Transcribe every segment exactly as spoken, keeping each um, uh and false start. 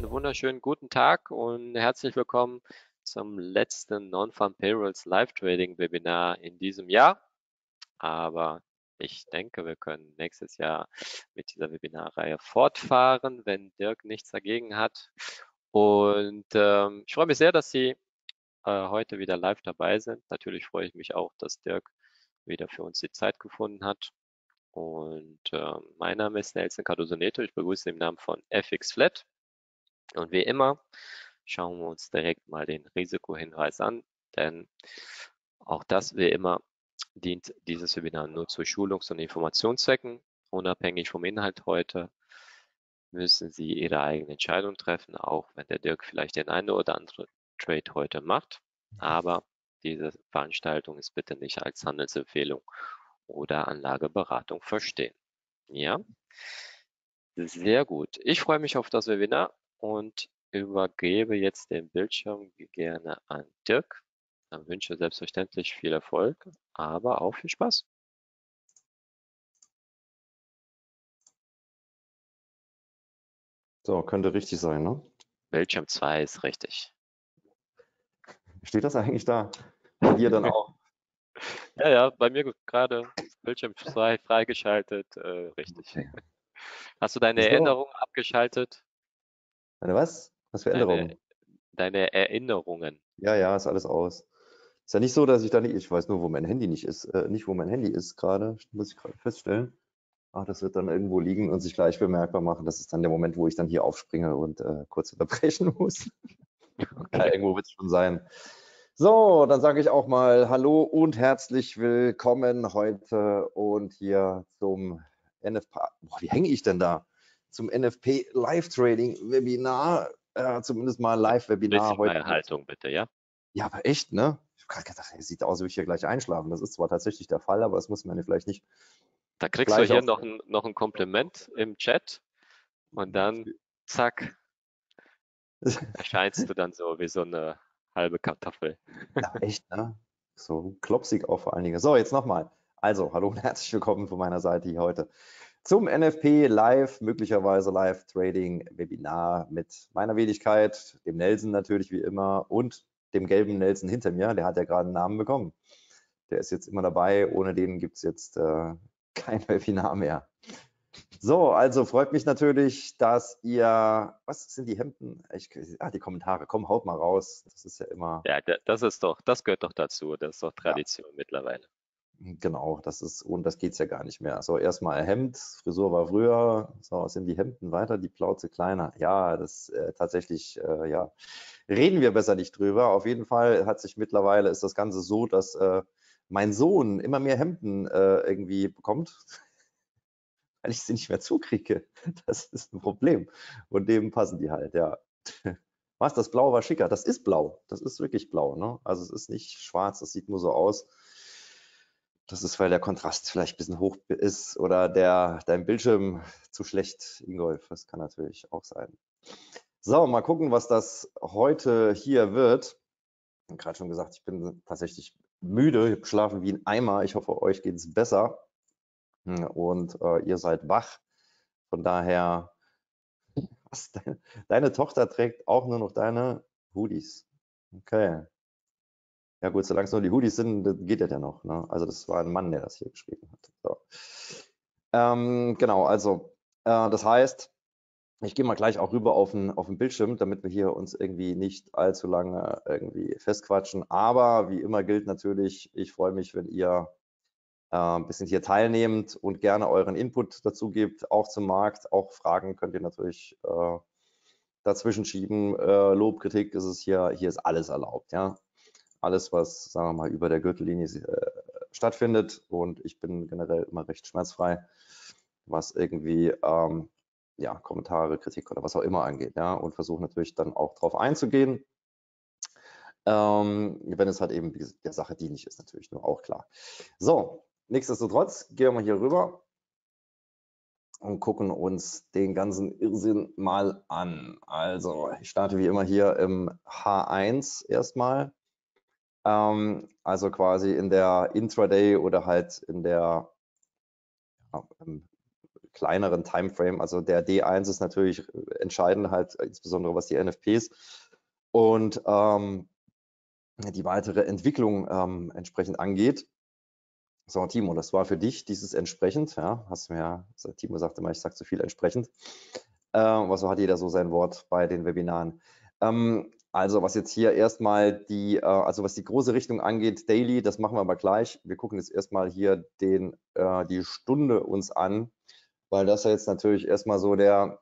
einen wunderschönen guten Tag und herzlich willkommen zum letzten Non-Farm Payrolls Live Trading Webinar in diesem Jahr. Aber ich denke, wir können nächstes Jahr mit dieser Webinarreihe fortfahren, wenn Dirk nichts dagegen hat. Und ähm, ich freue mich sehr, dass Sie äh, heute wieder live dabei sind. Natürlich freue ich mich auch, dass Dirk wieder für uns die Zeit gefunden hat. Und äh, mein Name ist Nelson Cardoso Neto. Ich begrüße im Namen von F X Flat. Und wie immer schauen wir uns direkt mal den Risikohinweis an, denn auch das, wie immer, dient dieses Webinar nur zu Schulungs- und Informationszwecken. Unabhängig vom Inhalt heute müssen Sie Ihre eigene Entscheidung treffen, auch wenn der Dirk vielleicht den einen oder anderen Trade heute macht. Aber diese Veranstaltung ist bitte nicht als Handelsempfehlung oder Anlageberatung verstehen. Ja, sehr gut. Ich freue mich auf das Webinar und übergebe jetzt den Bildschirm gerne an Dirk. Dann wünsche selbstverständlich viel Erfolg, aber auch viel Spaß. So, könnte richtig sein, ne? Bildschirm zwei ist richtig. Steht das eigentlich da? Bei dir dann auch? Ja, ja, bei mir gerade Bildschirm zwei freigeschaltet, äh, richtig. Okay. Hast du deine So, Erinnerungen abgeschaltet? eine was? Was für Deine, Änderungen? deine Erinnerungen. Ja, ja, ist alles aus. Ist ja nicht so, dass ich da nicht, ich weiß nur, wo mein Handy nicht ist, äh, nicht, wo mein Handy ist gerade, muss ich gerade feststellen. Ach, das wird dann irgendwo liegen und sich gleich bemerkbar machen. Das ist dann der Moment, wo ich dann hier aufspringe und äh, kurz unterbrechen muss. Ja, Okay. irgendwo wird es schon sein. So, dann sage ich auch mal Hallo und herzlich willkommen heute und hier zum N F P. Boah, wie hänge ich denn da? Zum N F P Live Trading Webinar, äh, zumindest mal Live-Webinar Bisschen heute mehr mit. Haltung bitte, ja? Ja, aber echt, ne? Ich habe gerade gedacht, es sieht aus, als würde ich hier gleich einschlafen. Das ist zwar tatsächlich der Fall, aber das muss man ja vielleicht nicht Da kriegst du gleich hier auf. noch ein, noch ein Kompliment im Chat und dann zack, erscheinst du dann so wie so eine halbe Kartoffel. Ja, echt, ne? So klopsig auch vor allen Dingen. So, jetzt nochmal. Also, hallo und herzlich willkommen von meiner Seite hier heute zum N F P Live, möglicherweise Live Trading Webinar mit meiner Wenigkeit, dem Nelson natürlich wie immer und dem gelben Nelson hinter mir. Der hat ja gerade einen Namen bekommen. Der ist jetzt immer dabei. Ohne den gibt es jetzt äh, kein Webinar mehr. So, also freut mich natürlich, dass ihr, was sind die Hemden? Ich, ah, die Kommentare, komm, haut mal raus. Das ist ja immer, Ja, da- das ist doch, das gehört doch dazu. Das ist doch ja, Tradition mittlerweile. genau, das ist, und das geht es ja gar nicht mehr. So, erstmal Hemd, Frisur war früher, so, sind die Hemden weiter, die Plauze kleiner. Ja, das äh, tatsächlich, äh, ja, reden wir besser nicht drüber. Auf jeden Fall hat sich mittlerweile, ist das Ganze so, dass äh, mein Sohn immer mehr Hemden äh, irgendwie bekommt, weil ich sie nicht mehr zukriege. Das ist ein Problem. Und dem passen die halt, ja. Was, das Blau war schicker? Das ist blau. Das ist wirklich blau, ne? Also es ist nicht schwarz, das sieht nur so aus. Das ist, weil der Kontrast vielleicht ein bisschen hoch ist oder der, dein Bildschirm zu schlecht, Ingolf. Das kann natürlich auch sein. So, mal gucken, was das heute hier wird. Ich habe gerade schon gesagt, ich bin tatsächlich müde. Ich habe geschlafen wie ein Eimer. Ich hoffe, euch geht es besser und äh, ihr seid wach. Von daher, was, deine, deine Tochter trägt auch nur noch deine Hoodies. Okay. Ja gut, solange es nur die Hoodies sind, das geht das ja noch. Ne? Also das war ein Mann, der das hier geschrieben hat. So. Ähm, genau, also äh, das heißt, ich gehe mal gleich auch rüber auf den, auf den Bildschirm, damit wir hier uns irgendwie nicht allzu lange irgendwie festquatschen. Aber wie immer gilt natürlich, ich freue mich, wenn ihr äh, ein bisschen hier teilnehmt und gerne euren Input dazu gebt, auch zum Markt. Auch Fragen könnt ihr natürlich äh, dazwischen schieben. Äh, Lob, Kritik ist es hier, hier ist alles erlaubt. Ja, alles, was, sagen wir mal, über der Gürtellinie äh, stattfindet. Und ich bin generell immer recht schmerzfrei, was irgendwie ähm, ja, Kommentare, Kritik oder was auch immer angeht. Ja, und versuche natürlich dann auch drauf einzugehen. Ähm, wenn es halt eben der Sache dienlich ist, natürlich nur auch klar. So, nichtsdestotrotz gehen wir mal hier rüber und gucken uns den ganzen Irrsinn mal an. Also, ich starte wie immer hier im H eins erstmal. Ähm, also quasi in der Intraday oder halt in der, ja, kleineren Timeframe. Also der D eins ist natürlich entscheidend, halt insbesondere was die N F Ps und ähm, die weitere Entwicklung ähm, entsprechend angeht. So, Timo, das war für dich dieses entsprechend, ja, hast du mir ja, Timo sagte mal, ich sage zu viel entsprechend. Äh, was so hat jeder so sein Wort bei den Webinaren. Ähm, also was jetzt hier erstmal die, äh, also was die große Richtung angeht, Daily, das machen wir aber gleich. Wir gucken jetzt erstmal hier den, äh, die Stunde uns an, weil das ja jetzt natürlich erstmal so der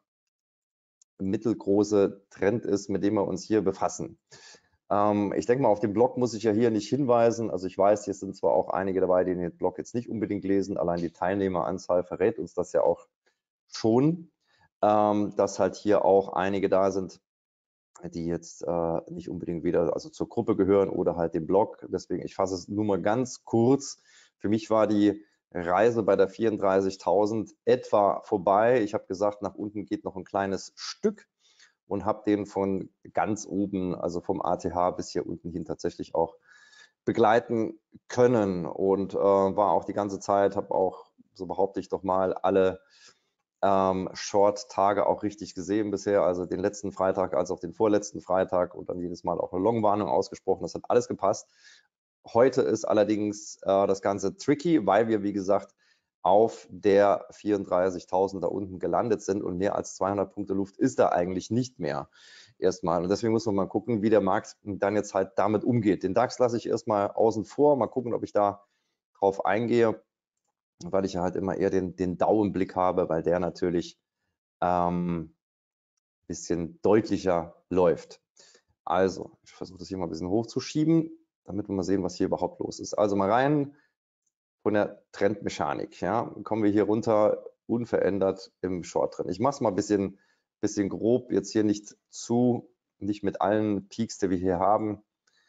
mittelgroße Trend ist, mit dem wir uns hier befassen. Ähm, ich denke mal, auf den Blog muss ich ja hier nicht hinweisen. Also ich weiß, hier sind zwar auch einige dabei, die den Blog jetzt nicht unbedingt lesen, allein die Teilnehmeranzahl verrät uns das ja auch schon, ähm, dass halt hier auch einige da sind, die jetzt äh, nicht unbedingt wieder also zur Gruppe gehören oder halt dem Blog. Deswegen, ich fasse es nur mal ganz kurz. Für mich war die Reise bei der vierunddreißigtausend etwa vorbei. Ich habe gesagt, nach unten geht noch ein kleines Stück und habe den von ganz oben, also vom A T H bis hier unten hin tatsächlich auch begleiten können und äh, war auch die ganze Zeit, habe auch, so behaupte ich doch mal, alle ähm, Short-Tage auch richtig gesehen bisher, also den letzten Freitag als auch den vorletzten Freitag und dann jedes Mal auch eine Long-Warnung ausgesprochen. Das hat alles gepasst. Heute ist allerdings äh, das Ganze tricky, weil wir, wie gesagt, auf der vierunddreißigtausend da unten gelandet sind und mehr als zweihundert Punkte Luft ist da eigentlich nicht mehr erstmal. Und deswegen muss man mal gucken, wie der Markt dann jetzt halt damit umgeht. Den DAX lasse ich erstmal außen vor, mal gucken, ob ich da drauf eingehe, weil ich ja halt immer eher den, den Daumenblick habe, weil der natürlich ähm, ein bisschen deutlicher läuft. Also, ich versuche das hier mal ein bisschen hochzuschieben, damit wir mal sehen, was hier überhaupt los ist. Also mal rein von der Trendmechanik. Ja, kommen wir hier runter unverändert im Short Trend. Ich mache es mal ein bisschen, bisschen grob, jetzt hier nicht zu, nicht mit allen Peaks, die wir hier haben,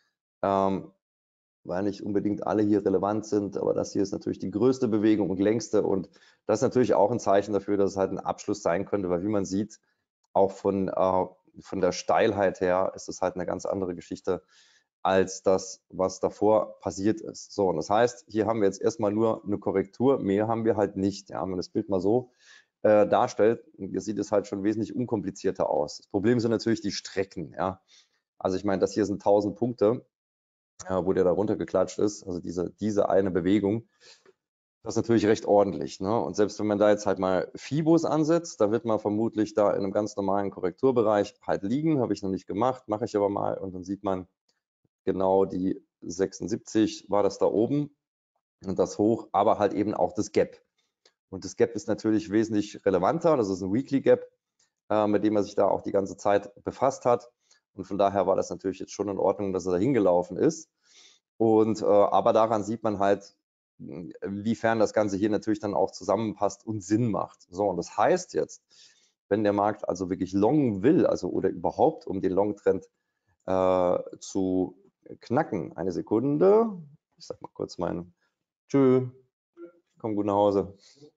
ähm, weil nicht unbedingt alle hier relevant sind, aber das hier ist natürlich die größte Bewegung und längste und das ist natürlich auch ein Zeichen dafür, dass es halt ein Abschluss sein könnte, weil wie man sieht, auch von, äh, von der Steilheit her ist es halt eine ganz andere Geschichte als das, was davor passiert ist. So, und das heißt, hier haben wir jetzt erstmal nur eine Korrektur, mehr haben wir halt nicht. Ja, wenn man das Bild mal so äh, darstellt, hier sieht es halt schon wesentlich unkomplizierter aus. Das Problem sind natürlich die Strecken. Ja, also ich meine, das hier sind tausend Punkte, äh, wo der da runtergeklatscht ist, also diese, diese eine Bewegung. Das ist natürlich recht ordentlich. Ne? Und selbst wenn man da jetzt halt mal Fibos ansetzt, da wird man vermutlich da in einem ganz normalen Korrekturbereich halt liegen. Habe ich noch nicht gemacht, mache ich aber mal. Und dann sieht man genau die sechsundsiebzig war das da oben und das hoch, aber halt eben auch das Gap. Und das Gap ist natürlich wesentlich relevanter. Das ist ein Weekly Gap, äh, mit dem er sich da auch die ganze Zeit befasst hat. Und von daher war das natürlich jetzt schon in Ordnung, dass er da hingelaufen ist. Und äh, aber daran sieht man halt, inwiefern das Ganze hier natürlich dann auch zusammenpasst und Sinn macht. So, und das heißt jetzt, wenn der Markt also wirklich long will, also oder überhaupt um den Long-Trend äh, zu knacken, eine Sekunde, ich sag mal kurz meinen Tschö, komm gut nach Hause,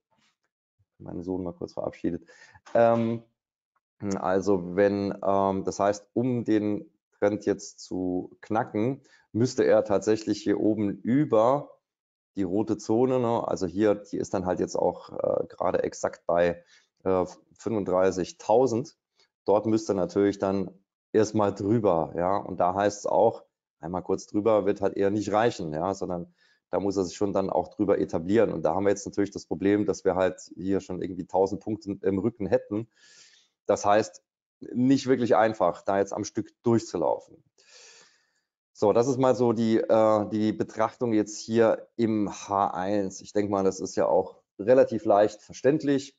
meinen Sohn mal kurz verabschiedet. Ähm, also wenn, ähm, das heißt, um den Trend jetzt zu knacken, müsste er tatsächlich hier oben über die rote Zone, ne? Also hier, die ist dann halt jetzt auch äh, gerade exakt bei äh, fünfunddreißigtausend. Dort müsste natürlich dann erstmal drüber, ja, und da heißt es auch, einmal kurz drüber wird halt eher nicht reichen, ja, sondern da muss er sich schon dann auch drüber etablieren. Und da haben wir jetzt natürlich das Problem, dass wir halt hier schon irgendwie tausend Punkte im Rücken hätten. Das heißt, nicht wirklich einfach, da jetzt am Stück durchzulaufen. So, das ist mal so die, äh, die Betrachtung jetzt hier im H eins. Ich denke mal, das ist ja auch relativ leicht verständlich.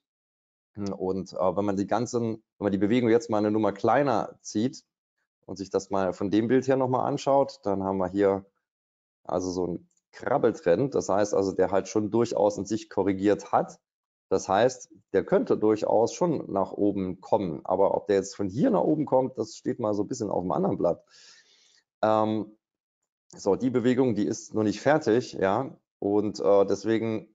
Und äh, wenn man die ganzen, wenn man die Bewegung jetzt mal eine Nummer kleiner zieht und sich das mal von dem Bild her nochmal anschaut, dann haben wir hier also so einen Krabbeltrend. Das heißt also, der halt schon durchaus in sich korrigiert hat. Das heißt, der könnte durchaus schon nach oben kommen. Aber ob der jetzt von hier nach oben kommt, das steht mal so ein bisschen auf dem anderen Blatt. Ähm, so, die Bewegung, die ist noch nicht fertig, ja, und äh, deswegen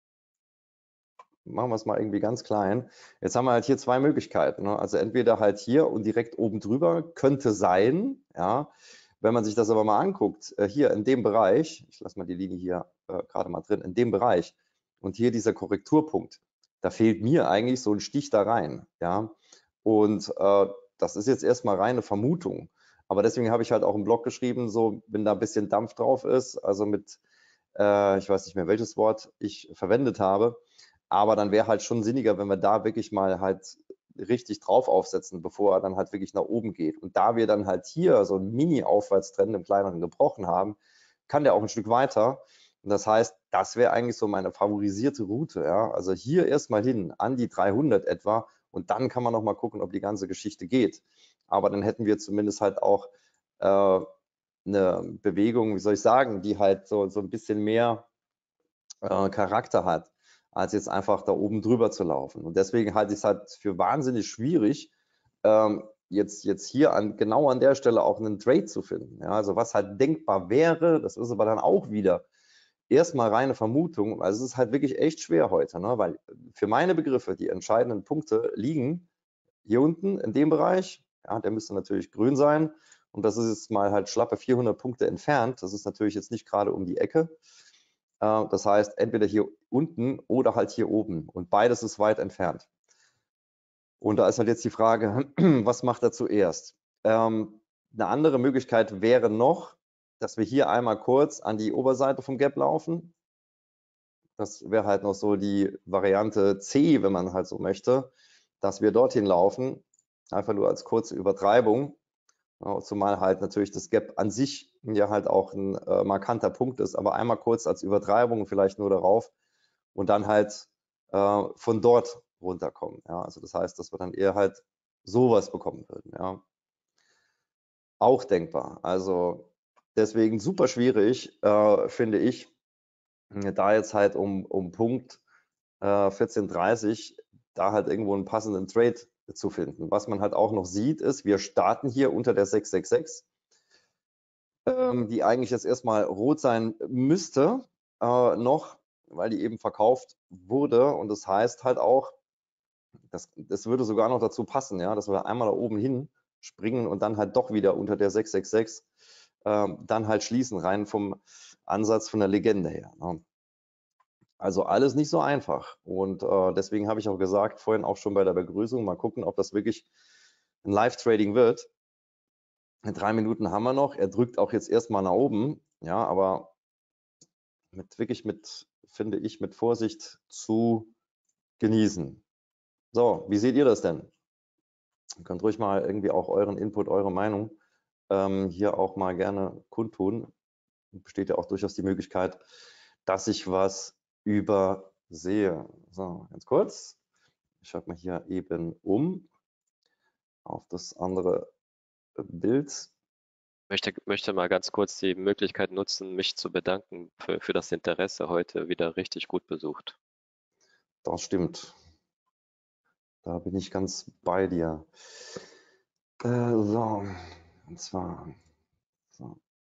machen wir es mal irgendwie ganz klein. Jetzt haben wir halt hier zwei Möglichkeiten, ne? Also entweder halt hier und direkt oben drüber, könnte sein, ja. Wenn man sich das aber mal anguckt, äh, hier in dem Bereich, ich lasse mal die Linie hier äh, gerade mal drin, in dem Bereich und hier dieser Korrekturpunkt, Da fehlt mir eigentlich so ein Stich da rein, ja. Und äh, das ist jetzt erstmal reine Vermutung. Aber deswegen habe ich halt auch im Blog geschrieben, so, wenn da ein bisschen Dampf drauf ist, also mit, äh, ich weiß nicht mehr, welches Wort ich verwendet habe, aber dann wäre halt schon sinniger, wenn wir da wirklich mal halt richtig drauf aufsetzen, bevor er dann halt wirklich nach oben geht. Und da wir dann halt hier so einen Mini-Aufwärtstrend im kleineren gebrochen haben, kann der auch ein Stück weiter. Und das heißt, das wäre eigentlich so meine favorisierte Route. Ja? Also hier erstmal hin, an die dreihundert etwa, und dann kann man noch mal gucken, ob die ganze Geschichte geht. Aber dann hätten wir zumindest halt auch äh, eine Bewegung, wie soll ich sagen, die halt so, so ein bisschen mehr äh, Charakter hat, als jetzt einfach da oben drüber zu laufen. Und deswegen halte ich es halt für wahnsinnig schwierig, ähm, jetzt, jetzt hier an, genau an der Stelle auch einen Trade zu finden. Ja, also was halt denkbar wäre, das ist aber dann auch wieder erstmal reine Vermutung. Also es ist halt wirklich echt schwer heute, ne? Weil für meine Begriffe die entscheidenden Punkte liegen hier unten in dem Bereich. Ja, der müsste natürlich grün sein. Und das ist jetzt mal halt schlappe vierhundert Punkte entfernt. Das ist natürlich jetzt nicht gerade um die Ecke. Äh, das heißt, entweder hier unten oder halt hier oben. Und beides ist weit entfernt. Und da ist halt jetzt die Frage, was macht er zuerst? Ähm, eine andere Möglichkeit wäre noch, dass wir hier einmal kurz an die Oberseite vom Gap laufen. Das wäre halt noch so die Variante C, wenn man halt so möchte, dass wir dorthin laufen, einfach nur als kurze Übertreibung. Ja, zumal halt natürlich das Gap an sich ja halt auch ein äh, markanter Punkt ist, aber einmal kurz als Übertreibung vielleicht nur darauf und dann halt äh, von dort runterkommen. Ja, also das heißt, dass wir dann eher halt sowas bekommen würden. Ja, auch denkbar. Also deswegen super schwierig, äh, finde ich, da jetzt halt um, um Punkt äh, vierzehn Uhr dreißig da halt irgendwo einen passenden Trade zu finden. Was man halt auch noch sieht, ist, wir starten hier unter der sechs sechs sechs, ähm, die eigentlich jetzt erstmal rot sein müsste, äh, noch, weil die eben verkauft wurde. Und das heißt halt auch, das, das würde sogar noch dazu passen, ja, dass wir einmal da oben hin springen und dann halt doch wieder unter der sechs sechs sechs ähm, dann halt schließen, rein vom Ansatz von der Legende her. Ne? Also alles nicht so einfach. Und äh, deswegen habe ich auch gesagt, vorhin auch schon bei der Begrüßung, mal gucken, ob das wirklich ein Live-Trading wird. Drei Minuten haben wir noch. Er drückt auch jetzt erstmal nach oben. Ja, aber mit wirklich mit, finde ich, mit Vorsicht zu genießen. So, wie seht ihr das denn? Ihr könnt ruhig mal irgendwie auch euren Input, eure Meinung ähm, hier auch mal gerne kundtun. Besteht ja auch durchaus die Möglichkeit, dass ich was übersehe. So, ganz kurz. Ich schalte mal hier eben um auf das andere Bild. Möchte, möchte mal ganz kurz die Möglichkeit nutzen, mich zu bedanken für, für das Interesse heute wieder richtig gut besucht. Das stimmt. Da bin ich ganz bei dir. Äh, so, und zwar, so.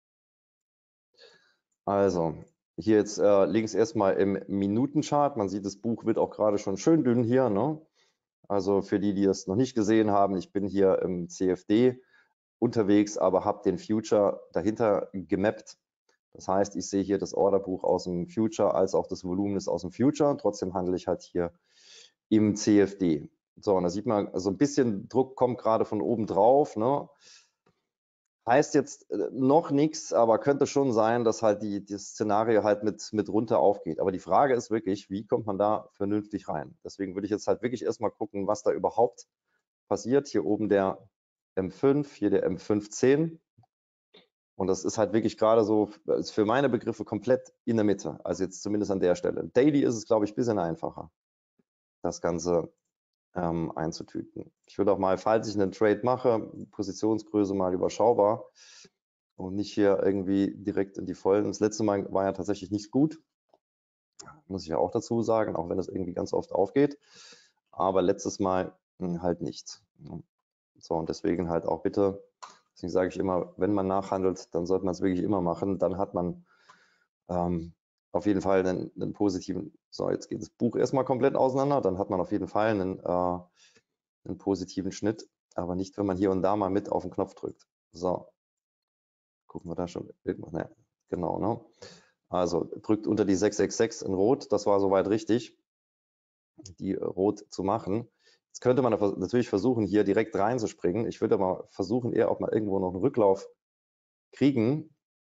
Also, hier jetzt äh, links erstmal im Minutenchart. Man sieht, das Buch wird auch gerade schon schön dünn hier. Ne? Also für die, die es noch nicht gesehen haben, ich bin hier im C F D unterwegs, aber habe den Future dahinter gemappt. Das heißt, ich sehe hier das Orderbuch aus dem Future als auch das Volumen ist aus dem Future. Trotzdem handle ich halt hier im C F D. So, und da sieht man, also ein bisschen Druck kommt gerade von oben drauf. Ne? Heißt jetzt äh, noch nichts, aber könnte schon sein, dass halt die, das Szenario halt mit, mit runter aufgeht. Aber die Frage ist wirklich, wie kommt man da vernünftig rein? Deswegen würde ich jetzt halt wirklich erstmal gucken, was da überhaupt passiert. Hier oben der M fünf, hier der M fünfzehn. Und das ist halt wirklich gerade so, ist für meine Begriffe komplett in der Mitte. Also jetzt zumindest an der Stelle. Daily ist es, glaube ich, ein bisschen einfacher, das Ganze ähm, einzutüten. Ich würde auch mal, falls ich einen Trade mache, Positionsgröße mal überschaubar und nicht hier irgendwie direkt in die Vollen. Das letzte Mal war ja tatsächlich nicht gut, muss ich ja auch dazu sagen, auch wenn es irgendwie ganz oft aufgeht. Aber letztes Mal hm, halt nicht. So, und deswegen halt auch bitte, deswegen sage ich immer, wenn man nachhandelt, dann sollte man es wirklich immer machen. Dann hat man ähm, auf jeden Fall einen, einen positiven, so jetzt geht das Buch erstmal komplett auseinander, dann hat man auf jeden Fall einen, äh, einen positiven Schnitt, aber nicht, wenn man hier und da mal mit auf den Knopf drückt. So, gucken wir da schon irgendwas, ne, genau, ne? Also drückt unter die sechs sechs sechs in Rot, das war soweit richtig. die rot zu machen. Jetzt könnte man natürlich versuchen, hier direkt reinzuspringen. Ich würde aber versuchen, eher auch mal irgendwo noch einen Rücklauf kriegen.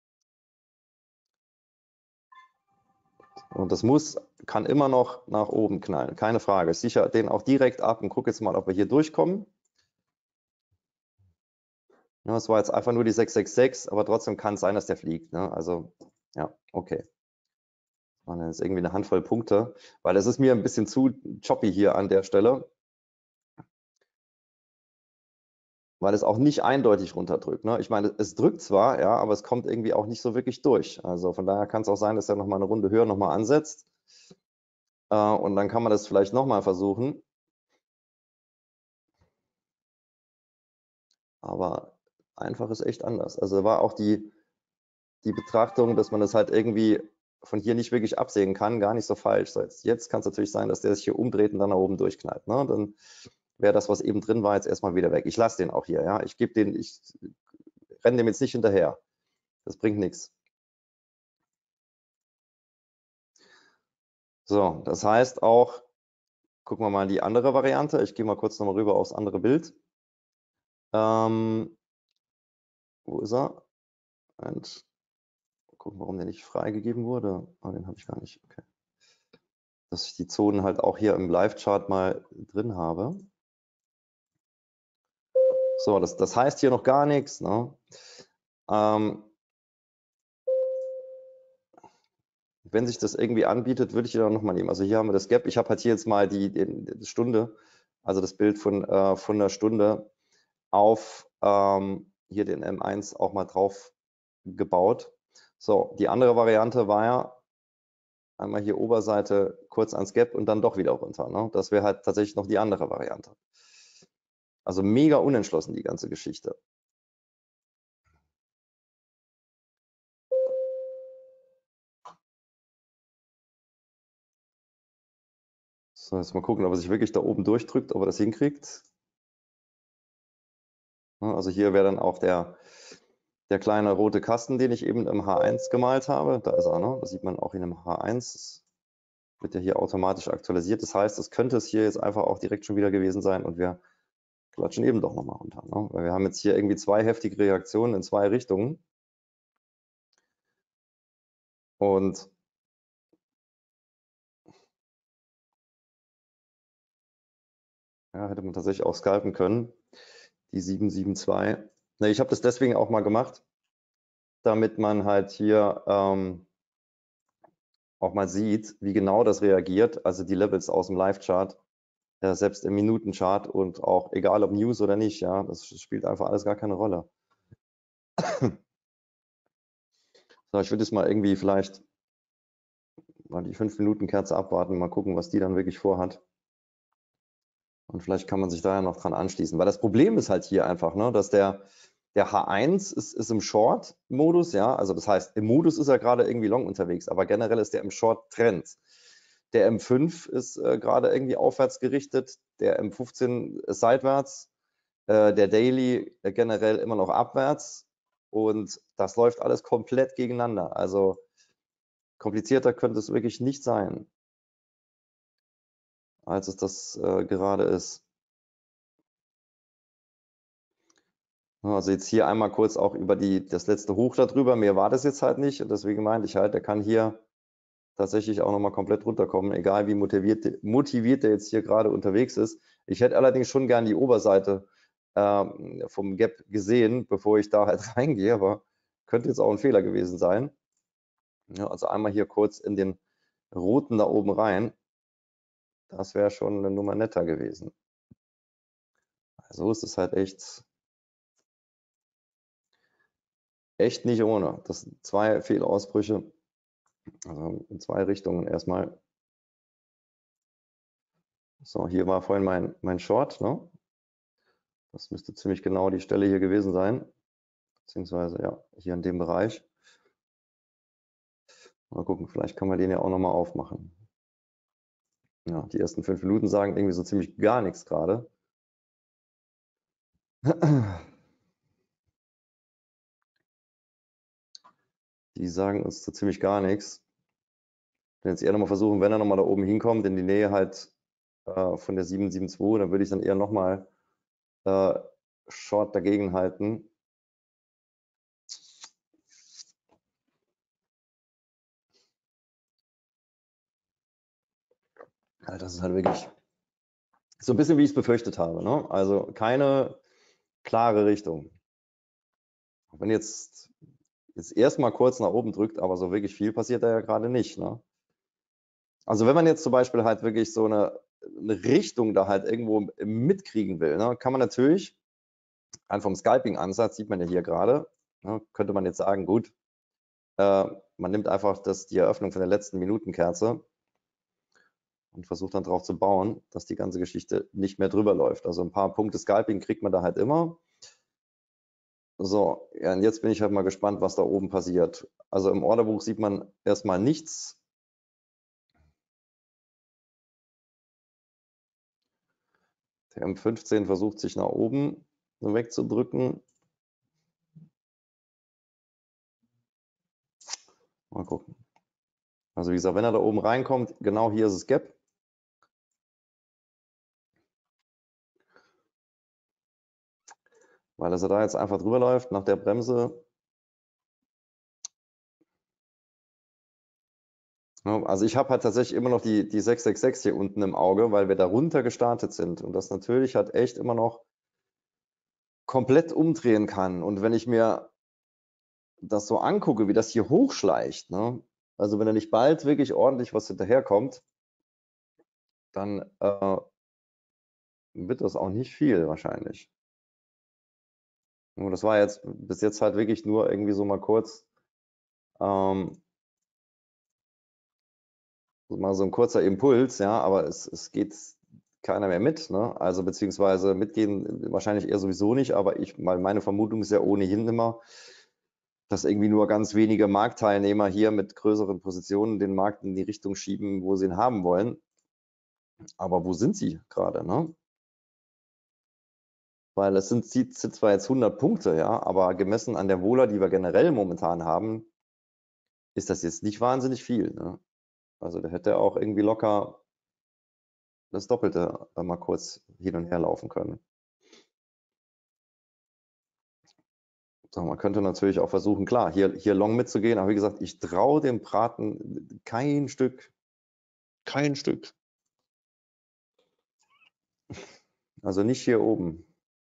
Und das muss, kann immer noch nach oben knallen, keine Frage. Ich sichere den auch direkt ab und gucke jetzt mal, ob wir hier durchkommen. Ja, das war jetzt einfach nur die sechs sechs sechs, aber trotzdem kann es sein, dass der fliegt. Ne? Also, ja, okay. Das waren jetzt irgendwie eine Handvoll Punkte, weil es ist mir ein bisschen zu choppy hier an der Stelle, weil es auch nicht eindeutig runterdrückt. Ne? Ich meine, es drückt zwar, ja, aber es kommt irgendwie auch nicht so wirklich durch. Also von daher kann es auch sein, dass er nochmal eine Runde höher nochmal ansetzt. Äh, und dann kann man das vielleicht nochmal versuchen. Aber einfach ist echt anders. Also war auch die, die Betrachtung, dass man das halt irgendwie von hier nicht wirklich absehen kann, gar nicht so falsch. So jetzt jetzt kann es natürlich sein, dass der sich hier umdreht und dann nach oben durchknallt. Ne? Dann wäre das, was eben drin war, jetzt erstmal wieder weg. Ich lasse den auch hier. Ja? Ich gebe den, ich renne dem jetzt nicht hinterher. Das bringt nichts. So, das heißt auch, gucken wir mal die andere Variante. Ich gehe mal kurz nochmal rüber aufs andere Bild. Ähm, wo ist er? Und gucken, warum der nicht freigegeben wurde. Oh, den habe ich gar nicht. Okay. Dass ich die Zonen halt auch hier im Live-Chart mal drin habe. So, das, das heißt hier noch gar nichts. Ne? Ähm, wenn sich das irgendwie anbietet, würde ich ihn auch nochmal nehmen. Also hier haben wir das Gap. Ich habe halt hier jetzt mal die, die, die Stunde, also das Bild von, äh, von der Stunde auf ähm, hier den M eins auch mal drauf gebaut. So, die andere Variante war ja einmal hier Oberseite kurz ans Gap und dann doch wieder runter. Ne? Das wäre halt tatsächlich noch die andere Variante. Also mega unentschlossen die ganze Geschichte. So, jetzt mal gucken, ob er sich wirklich da oben durchdrückt, ob er das hinkriegt. Also hier wäre dann auch der, der kleine rote Kasten, den ich eben im H eins gemalt habe. Da ist er, ne? Das sieht man auch in dem H eins. Das wird ja hier automatisch aktualisiert. Das heißt, das könnte es hier jetzt einfach auch direkt schon wieder gewesen sein und wir klatschen eben doch nochmal runter. Ne? Weil wir haben jetzt hier irgendwie zwei heftige Reaktionen in zwei Richtungen. Und ja, hätte man tatsächlich auch scalpen können. Die sieben sieben zwei. Ne, ich habe das deswegen auch mal gemacht, damit man halt hier ähm, auch mal sieht, wie genau das reagiert. Also die Levels aus dem Live-Chart, ja, selbst im Minutenchart und auch egal ob News oder nicht, ja, das spielt einfach alles gar keine Rolle. So, ich würde jetzt mal irgendwie vielleicht mal die fünf Minuten Kerze abwarten, mal gucken, was die dann wirklich vorhat. Und vielleicht kann man sich da ja noch dran anschließen. Weil das Problem ist halt hier einfach, ne, dass der, der H eins ist, ist im Short-Modus, ja, also das heißt, im Modus ist er gerade irgendwie long unterwegs, aber generell ist der im Short-Trend. Der M fünf ist äh, gerade irgendwie aufwärts gerichtet, der M fünfzehn ist seitwärts, äh, der Daily äh, generell immer noch abwärts und das läuft alles komplett gegeneinander. Also komplizierter könnte es wirklich nicht sein, als es das äh, gerade ist. Also jetzt hier einmal kurz auch über die, das letzte Hoch darüber. Mehr war das jetzt halt nicht. Und deswegen meinte ich halt, der kann hier tatsächlich auch nochmal komplett runterkommen, egal wie motiviert, motiviert der jetzt hier gerade unterwegs ist. Ich hätte allerdings schon gern die Oberseite ähm, vom Gap gesehen, bevor ich da halt reingehe, aber könnte jetzt auch ein Fehler gewesen sein. Ja, also einmal hier kurz in den roten da oben rein. Das wäre schon eine Nummer netter gewesen. So ist es halt echt, echt nicht ohne. Das sind zwei Fehlausbrüche. Also in zwei Richtungen erstmal. So, hier war vorhin mein, mein Short. Ne? Das müsste ziemlich genau die Stelle hier gewesen sein. Beziehungsweise ja, hier in dem Bereich. Mal gucken, vielleicht kann man den ja auch nochmal aufmachen. Ja, die ersten fünf Minuten sagen irgendwie so ziemlich gar nichts gerade. Die sagen uns so ziemlich gar nichts. Ich will jetzt eher nochmal versuchen, wenn er nochmal da oben hinkommt, in die Nähe halt äh, von der sieben sieben zwei. Da würde ich dann eher nochmal äh, Short dagegen halten. Ja, das ist halt wirklich so ein bisschen, wie ich es befürchtet habe. Ne? Also keine klare Richtung. Wenn jetzt, jetzt erstmal kurz nach oben drückt, aber so wirklich viel passiert da ja gerade nicht. Ne? Also wenn man jetzt zum Beispiel halt wirklich so eine, eine Richtung da halt irgendwo mitkriegen will, ne, kann man natürlich, einfach vom Scalping-Ansatz sieht man ja hier gerade, ne, könnte man jetzt sagen, gut, äh, man nimmt einfach das, die Eröffnung von der letzten Minutenkerze und versucht dann darauf zu bauen, dass die ganze Geschichte nicht mehr drüber läuft. Also ein paar Punkte Scalping kriegt man da halt immer. So, ja, und jetzt bin ich halt mal gespannt, was da oben passiert. Also im Orderbuch sieht man erstmal nichts. Der M fünfzehn versucht sich nach oben wegzudrücken. Mal gucken. Also wie gesagt, wenn er da oben reinkommt, genau hier ist das Gap. Weil dass er da jetzt einfach drüber läuft nach der Bremse. Ja, also ich habe halt tatsächlich immer noch die, die sechs sechs sechs hier unten im Auge, weil wir da runter gestartet sind und das natürlich halt echt immer noch komplett umdrehen kann. Und wenn ich mir das so angucke, wie das hier hochschleicht, ne? Also wenn da nicht bald wirklich ordentlich was hinterherkommt, dann äh, wird das auch nicht viel wahrscheinlich. Und das war jetzt bis jetzt halt wirklich nur irgendwie so mal kurz ähm, mal so ein kurzer Impuls, ja, aber es, es geht keiner mehr mit, ne? Also beziehungsweise mitgehen wahrscheinlich eher sowieso nicht, aber ich, meine Vermutung ist ja ohnehin immer, dass irgendwie nur ganz wenige Marktteilnehmer hier mit größeren Positionen den Markt in die Richtung schieben, wo sie ihn haben wollen. Aber wo sind sie gerade, ne? Weil es sind, sind zwar jetzt hundert Punkte, ja, aber gemessen an der Vola, die wir generell momentan haben, ist das jetzt nicht wahnsinnig viel, ne? Also der hätte auch irgendwie locker das Doppelte mal kurz hin und her laufen können. So, man könnte natürlich auch versuchen, klar, hier, hier long mitzugehen, aber wie gesagt, ich traue dem Braten kein Stück. Kein Stück. Also nicht hier oben.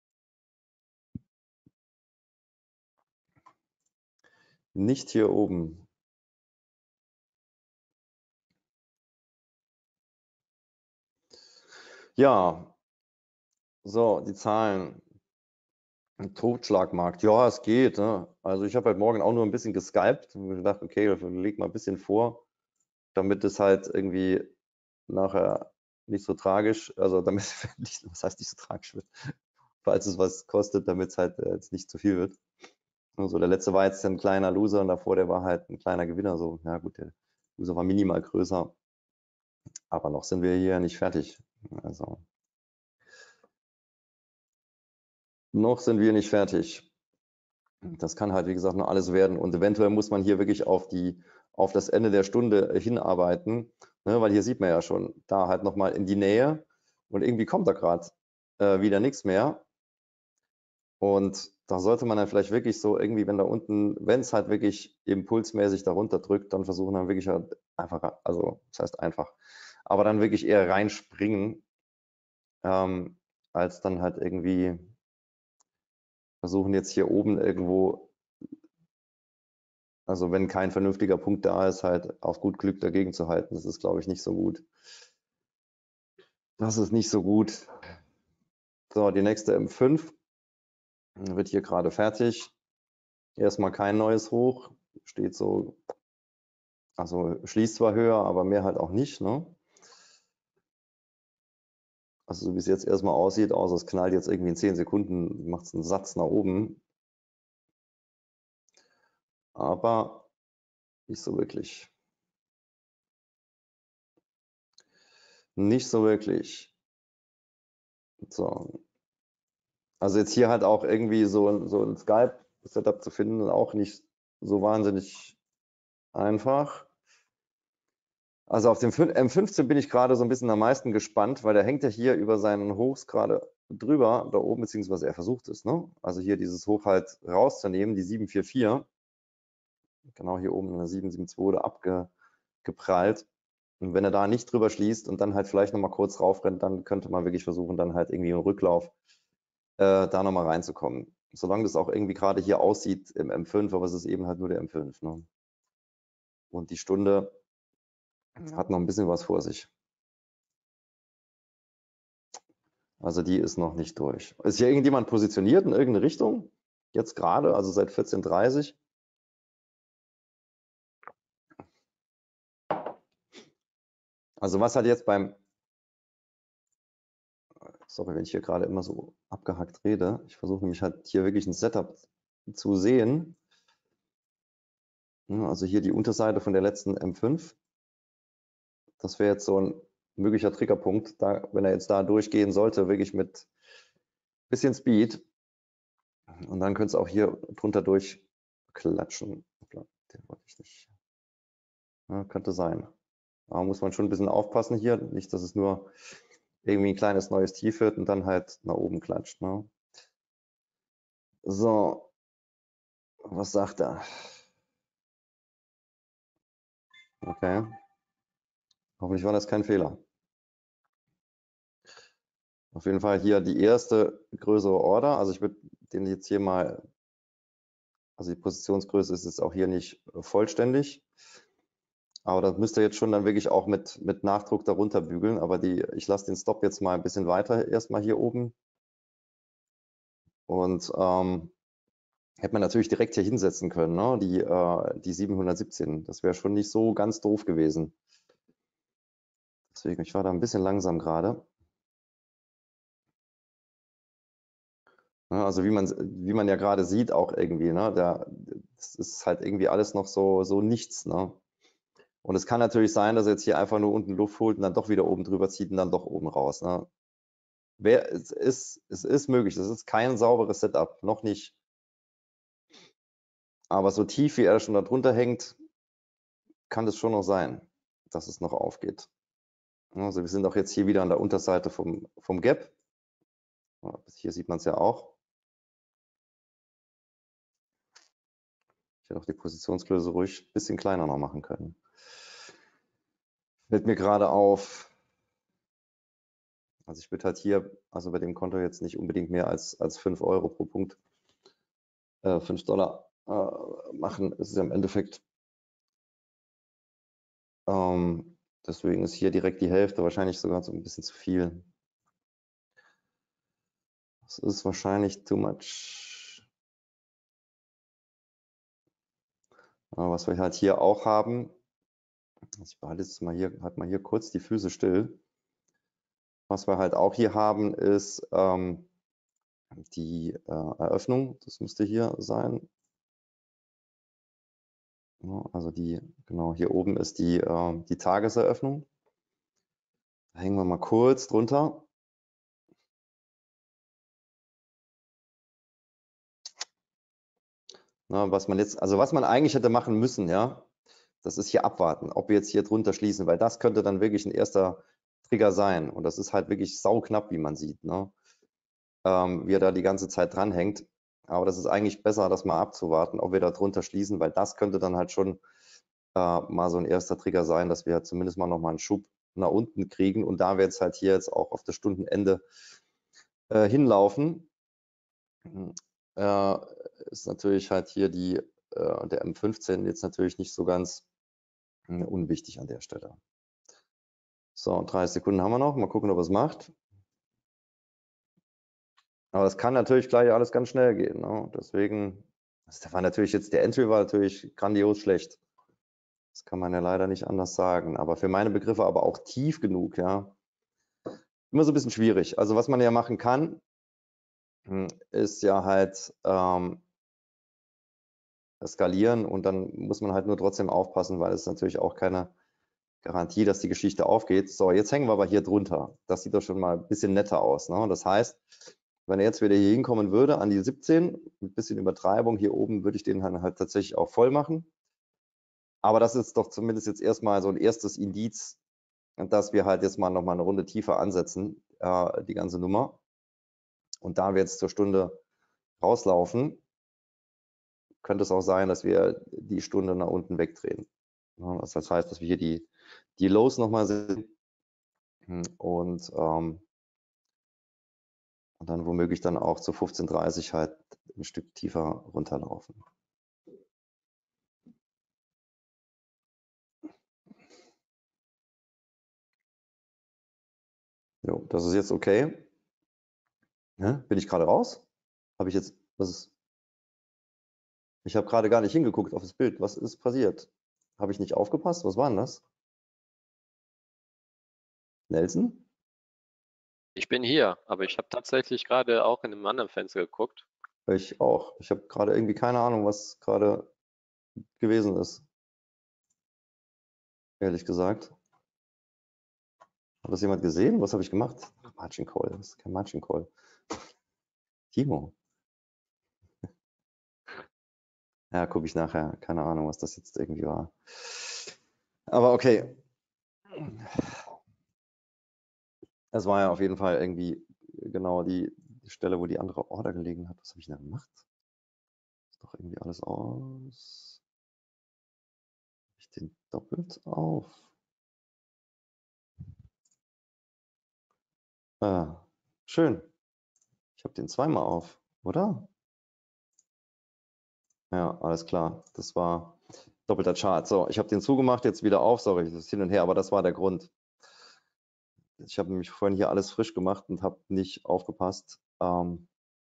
Nicht hier oben. Ja, so, die Zahlen. Totschlagmarkt, ja, es geht. Ne? Also ich habe heute Morgen auch nur ein bisschen gescalpt und mir gedacht, okay, leg mal ein bisschen vor, damit es halt irgendwie nachher nicht so tragisch, also damit, nicht, was heißt nicht so tragisch wird, falls es was kostet, damit es halt jetzt nicht zu viel wird. Also der letzte war jetzt ein kleiner Loser und davor, der war halt ein kleiner Gewinner. So, ja gut, der Loser war minimal größer, aber noch sind wir hier nicht fertig. Also noch sind wir nicht fertig. Das kann halt, wie gesagt, noch alles werden. Und eventuell muss man hier wirklich auf, die, auf das Ende der Stunde hinarbeiten, ne? Weil hier sieht man ja schon, da halt nochmal in die Nähe und irgendwie kommt da gerade äh, wieder nichts mehr. Und da sollte man dann vielleicht wirklich so irgendwie, wenn da unten, wenn es halt wirklich impulsmäßig darunter drückt, dann versuchen dann wirklich halt einfach, also das heißt einfach, aber dann wirklich eher reinspringen, ähm, als dann halt irgendwie versuchen jetzt hier oben irgendwo, also wenn kein vernünftiger Punkt da ist, halt auf gut Glück dagegen zu halten. Das ist, glaube ich, nicht so gut. Das ist nicht so gut. So, die nächste M fünf wird hier gerade fertig. Erstmal kein neues Hoch. Steht so, also schließt zwar höher, aber mehr halt auch nicht. Ne? Also so wie es jetzt erstmal aussieht, außer es knallt jetzt irgendwie in zehn Sekunden, macht es einen Satz nach oben. Aber nicht so wirklich. Nicht so wirklich. So. Also jetzt hier halt auch irgendwie so, so ein Skype-Setup zu finden, auch nicht so wahnsinnig einfach. Also auf dem M fünfzehn bin ich gerade so ein bisschen am meisten gespannt, weil der hängt ja hier über seinen Hochs gerade drüber, da oben, beziehungsweise er versucht es, ne? Also hier dieses Hoch halt rauszunehmen, die sieben vier vier. Genau hier oben eine sieben sieben zwei wurde abgeprallt. Und wenn er da nicht drüber schließt und dann halt vielleicht nochmal kurz raufrennt, dann könnte man wirklich versuchen, dann halt irgendwie im Rücklauf äh, da nochmal reinzukommen. Solange das auch irgendwie gerade hier aussieht im M fünf, aber es ist eben halt nur der M fünf. Ne? Und die Stunde hat noch ein bisschen was vor sich. Also die ist noch nicht durch. Ist hier irgendjemand positioniert in irgendeine Richtung? Jetzt gerade, also seit vierzehn Uhr dreißig? Also was hat jetzt beim, sorry, wenn ich hier gerade immer so abgehackt rede, ich versuche nämlich halt hier wirklich ein Setup zu sehen. Also hier die Unterseite von der letzten M fünf. Das wäre jetzt so ein möglicher Triggerpunkt, da, wenn er jetzt da durchgehen sollte, wirklich mit bisschen Speed. Und dann könnte es auch hier drunter durchklatschen. Den wollte ich nicht. Ja, könnte sein. Aber muss man schon ein bisschen aufpassen hier, nicht, dass es nur irgendwie ein kleines neues Tief wird und dann halt nach oben klatscht. Ne? So, was sagt er? Okay. Hoffentlich war das kein Fehler. Auf jeden Fall hier die erste größere Order. Also ich würde den jetzt hier mal, also die Positionsgröße ist jetzt auch hier nicht vollständig. Aber das müsst ihr jetzt schon dann wirklich auch mit, mit Nachdruck darunter bügeln. Aber die, ich lasse den Stop jetzt mal ein bisschen weiter erstmal hier oben. Und ähm, hätte man natürlich direkt hier hinsetzen können, ne? die, äh, die siebenhundertsiebzehn. Das wäre schon nicht so ganz doof gewesen. Deswegen, ich war da ein bisschen langsam gerade. Ja, also wie man, wie man ja gerade sieht auch irgendwie, ne? Da, das ist halt irgendwie alles noch so, so nichts. Ne? Und es kann natürlich sein, dass er jetzt hier einfach nur unten Luft holt und dann doch wieder oben drüber zieht und dann doch oben raus. Ne? Wer, es, ist, es ist möglich, das ist kein sauberes Setup, noch nicht. Aber so tief, wie er schon da drunter hängt, kann das schon noch sein, dass es noch aufgeht. Also wir sind auch jetzt hier wieder an der Unterseite vom, vom Gap. Hier sieht man es ja auch. Ich hätte auch die Positionsgröße ruhig ein bisschen kleiner noch machen können. Fällt mir gerade auf. Also ich würde halt hier, also bei dem Konto jetzt nicht unbedingt mehr als, als fünf Euro pro Punkt, äh, fünf Dollar äh, machen. Es ist ja im Endeffekt, ähm, deswegen ist hier direkt die Hälfte wahrscheinlich sogar so ein bisschen zu viel. Das ist wahrscheinlich too much. Aber was wir halt hier auch haben, ich behalte jetzt mal hier, halt mal hier kurz die Füße still. Was wir halt auch hier haben, ist ähm, die äh, Eröffnung. Das müsste hier sein. Ja, also die, genau, hier oben ist die, äh, die Tageseröffnung. Da hängen wir mal kurz drunter. Na, was man jetzt, also was man eigentlich hätte machen müssen, ja, das ist hier abwarten, ob wir jetzt hier drunter schließen, weil das könnte dann wirklich ein erster Trigger sein. Und das ist halt wirklich sauknapp, wie man sieht, ne? Ähm, wie er da die ganze Zeit dranhängt. Aber das ist eigentlich besser, das mal abzuwarten, ob wir da drunter schließen, weil das könnte dann halt schon äh, mal so ein erster Trigger sein, dass wir zumindest mal nochmal einen Schub nach unten kriegen. Und da wird es halt hier jetzt auch auf das Stundenende äh, hinlaufen. Äh, ist natürlich halt hier die, äh, der M fünfzehn jetzt natürlich nicht so ganz äh, unwichtig an der Stelle. So, dreißig Sekunden haben wir noch. Mal gucken, ob es macht. Aber es kann natürlich gleich alles ganz schnell gehen. Ne? Deswegen, das war natürlich jetzt, der Entry war natürlich grandios schlecht. Das kann man ja leider nicht anders sagen. Aber für meine Begriffe aber auch tief genug, ja. Immer so ein bisschen schwierig. Also was man ja machen kann, ist ja halt ähm, skalieren und dann muss man halt nur trotzdem aufpassen, weil es natürlich auch keine Garantie, dass die Geschichte aufgeht. So, jetzt hängen wir aber hier drunter. Das sieht doch schon mal ein bisschen netter aus. Ne? Das heißt, wenn er jetzt wieder hier hinkommen würde an die siebzehn, mit ein bisschen Übertreibung hier oben, würde ich den halt tatsächlich auch voll machen. Aber das ist doch zumindest jetzt erstmal so ein erstes Indiz, dass wir halt jetzt mal noch mal eine Runde tiefer ansetzen, äh, die ganze Nummer. Und da wir jetzt zur Stunde rauslaufen, könnte es auch sein, dass wir die Stunde nach unten wegdrehen. Ja, das heißt, dass wir hier die, die Lows nochmal sehen und, ähm, und dann womöglich dann auch zu fünfzehn Uhr dreißig halt ein Stück tiefer runterlaufen. Jo, das ist jetzt okay. Ja, bin ich gerade raus? Habe ich jetzt, was ist? Ich habe gerade gar nicht hingeguckt auf das Bild. Was ist passiert? Habe ich nicht aufgepasst? Was war denn das? Nelson? Ich bin hier, aber ich habe tatsächlich gerade auch in einem anderen Fenster geguckt. Ich auch. Ich habe gerade irgendwie keine Ahnung, was gerade gewesen ist. Ehrlich gesagt. Hat das jemand gesehen? Was habe ich gemacht? Margin Call. Das ist kein Margin Call. Timo. Ja, gucke ich nachher. Keine Ahnung, was das jetzt irgendwie war. Aber okay. Es war ja auf jeden Fall irgendwie genau die, die Stelle, wo die andere Order gelegen hat. Was habe ich denn gemacht? Ist doch irgendwie alles aus. Habe ich den doppelt auf? Ah, schön. Ich habe den zweimal auf, oder? Ja, alles klar. Das war doppelter Chart. So, ich habe den zugemacht, jetzt wieder auf. Sorry, das ist hin und her, aber das war der Grund. Ich habe nämlich vorhin hier alles frisch gemacht und habe nicht aufgepasst, ähm,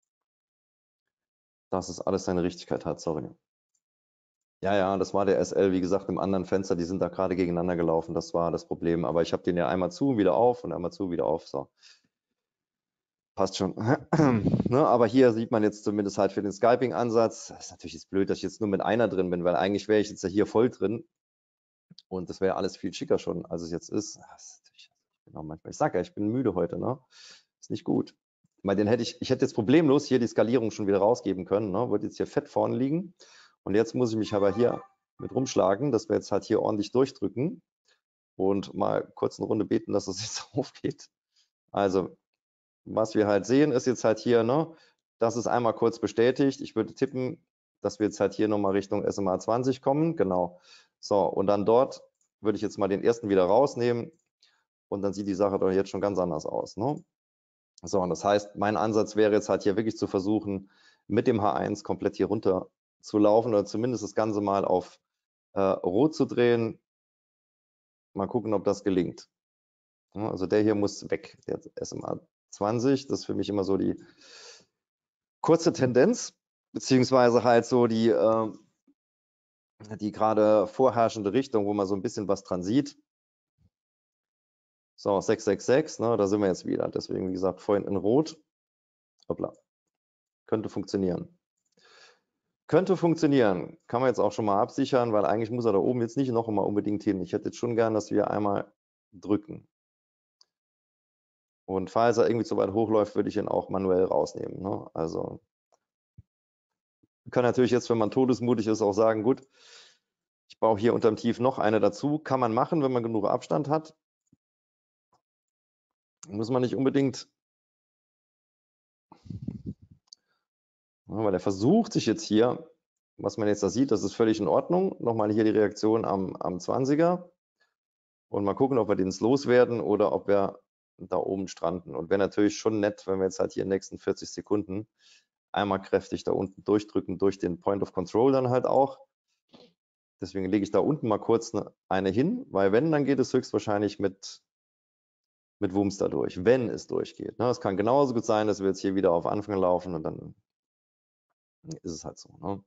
dass es alles seine Richtigkeit hat. Sorry. Ja, ja, das war der S L, wie gesagt, im anderen Fenster. Die sind da gerade gegeneinander gelaufen. Das war das Problem. Aber ich habe den ja einmal zu, wieder auf und einmal zu, wieder auf. So. Passt schon. Ne, aber hier sieht man jetzt zumindest halt für den Scalping-Ansatz. Das ist natürlich jetzt blöd, dass ich jetzt nur mit einer drin bin, weil eigentlich wäre ich jetzt ja hier voll drin. Und das wäre alles viel schicker schon, als es jetzt ist. Das ist ich bin auch manchmal, ich sage ja, ich bin müde heute, ne? Ist nicht gut. Weil den hätte ich, ich hätte jetzt problemlos hier die Skalierung schon wieder rausgeben können, ne? Würde jetzt hier fett vorne liegen. Und jetzt muss ich mich aber hier mit rumschlagen, dass wir jetzt halt hier ordentlich durchdrücken und mal kurz eine Runde beten, dass es jetzt aufgeht. Also, was wir halt sehen, ist jetzt halt hier, ne? Das ist einmal kurz bestätigt. Ich würde tippen, dass wir jetzt halt hier nochmal Richtung S M A zwanzig kommen. Genau. So, und dann dort würde ich jetzt mal den ersten wieder rausnehmen und dann sieht die Sache doch jetzt schon ganz anders aus. Ne? So, und das heißt, mein Ansatz wäre jetzt halt hier wirklich zu versuchen, mit dem H eins komplett hier runter zu laufen oder zumindest das Ganze mal auf äh, Rot zu drehen. Mal gucken, ob das gelingt. Ja, also der hier muss weg, der S M A zwanzig. Das ist für mich immer so die kurze Tendenz, beziehungsweise halt so die, äh, die gerade vorherrschende Richtung, wo man so ein bisschen was dran sieht. So, sechs sechs sechs, ne, da sind wir jetzt wieder. Deswegen, wie gesagt, vorhin in Rot. Hoppla. Könnte funktionieren. Könnte funktionieren. Kann man jetzt auch schon mal absichern, weil eigentlich muss er da oben jetzt nicht noch mal unbedingt hin. Ich hätte jetzt schon gern, dass wir einmal drücken. Und falls er irgendwie zu weit hochläuft, würde ich ihn auch manuell rausnehmen. Ne? Also kann natürlich jetzt, wenn man todesmutig ist, auch sagen, gut, ich baue hier unterm Tief noch eine dazu. Kann man machen, wenn man genug Abstand hat. Muss man nicht unbedingt, weil er versucht sich jetzt hier, was man jetzt da sieht, das ist völlig in Ordnung. Nochmal hier die Reaktion am, am zwanziger und mal gucken, ob wir den loswerden oder ob wir da oben stranden. Und wäre natürlich schon nett, wenn wir jetzt halt hier in den nächsten vierzig Sekunden einmal kräftig da unten durchdrücken, durch den Point of Control dann halt auch. Deswegen lege ich da unten mal kurz eine hin, weil wenn, dann geht es höchstwahrscheinlich mit, mit Wumms da durch, wenn es durchgeht. Ne? Es kann genauso gut sein, dass wir jetzt hier wieder auf Anfang laufen und dann ist es halt so. Ne?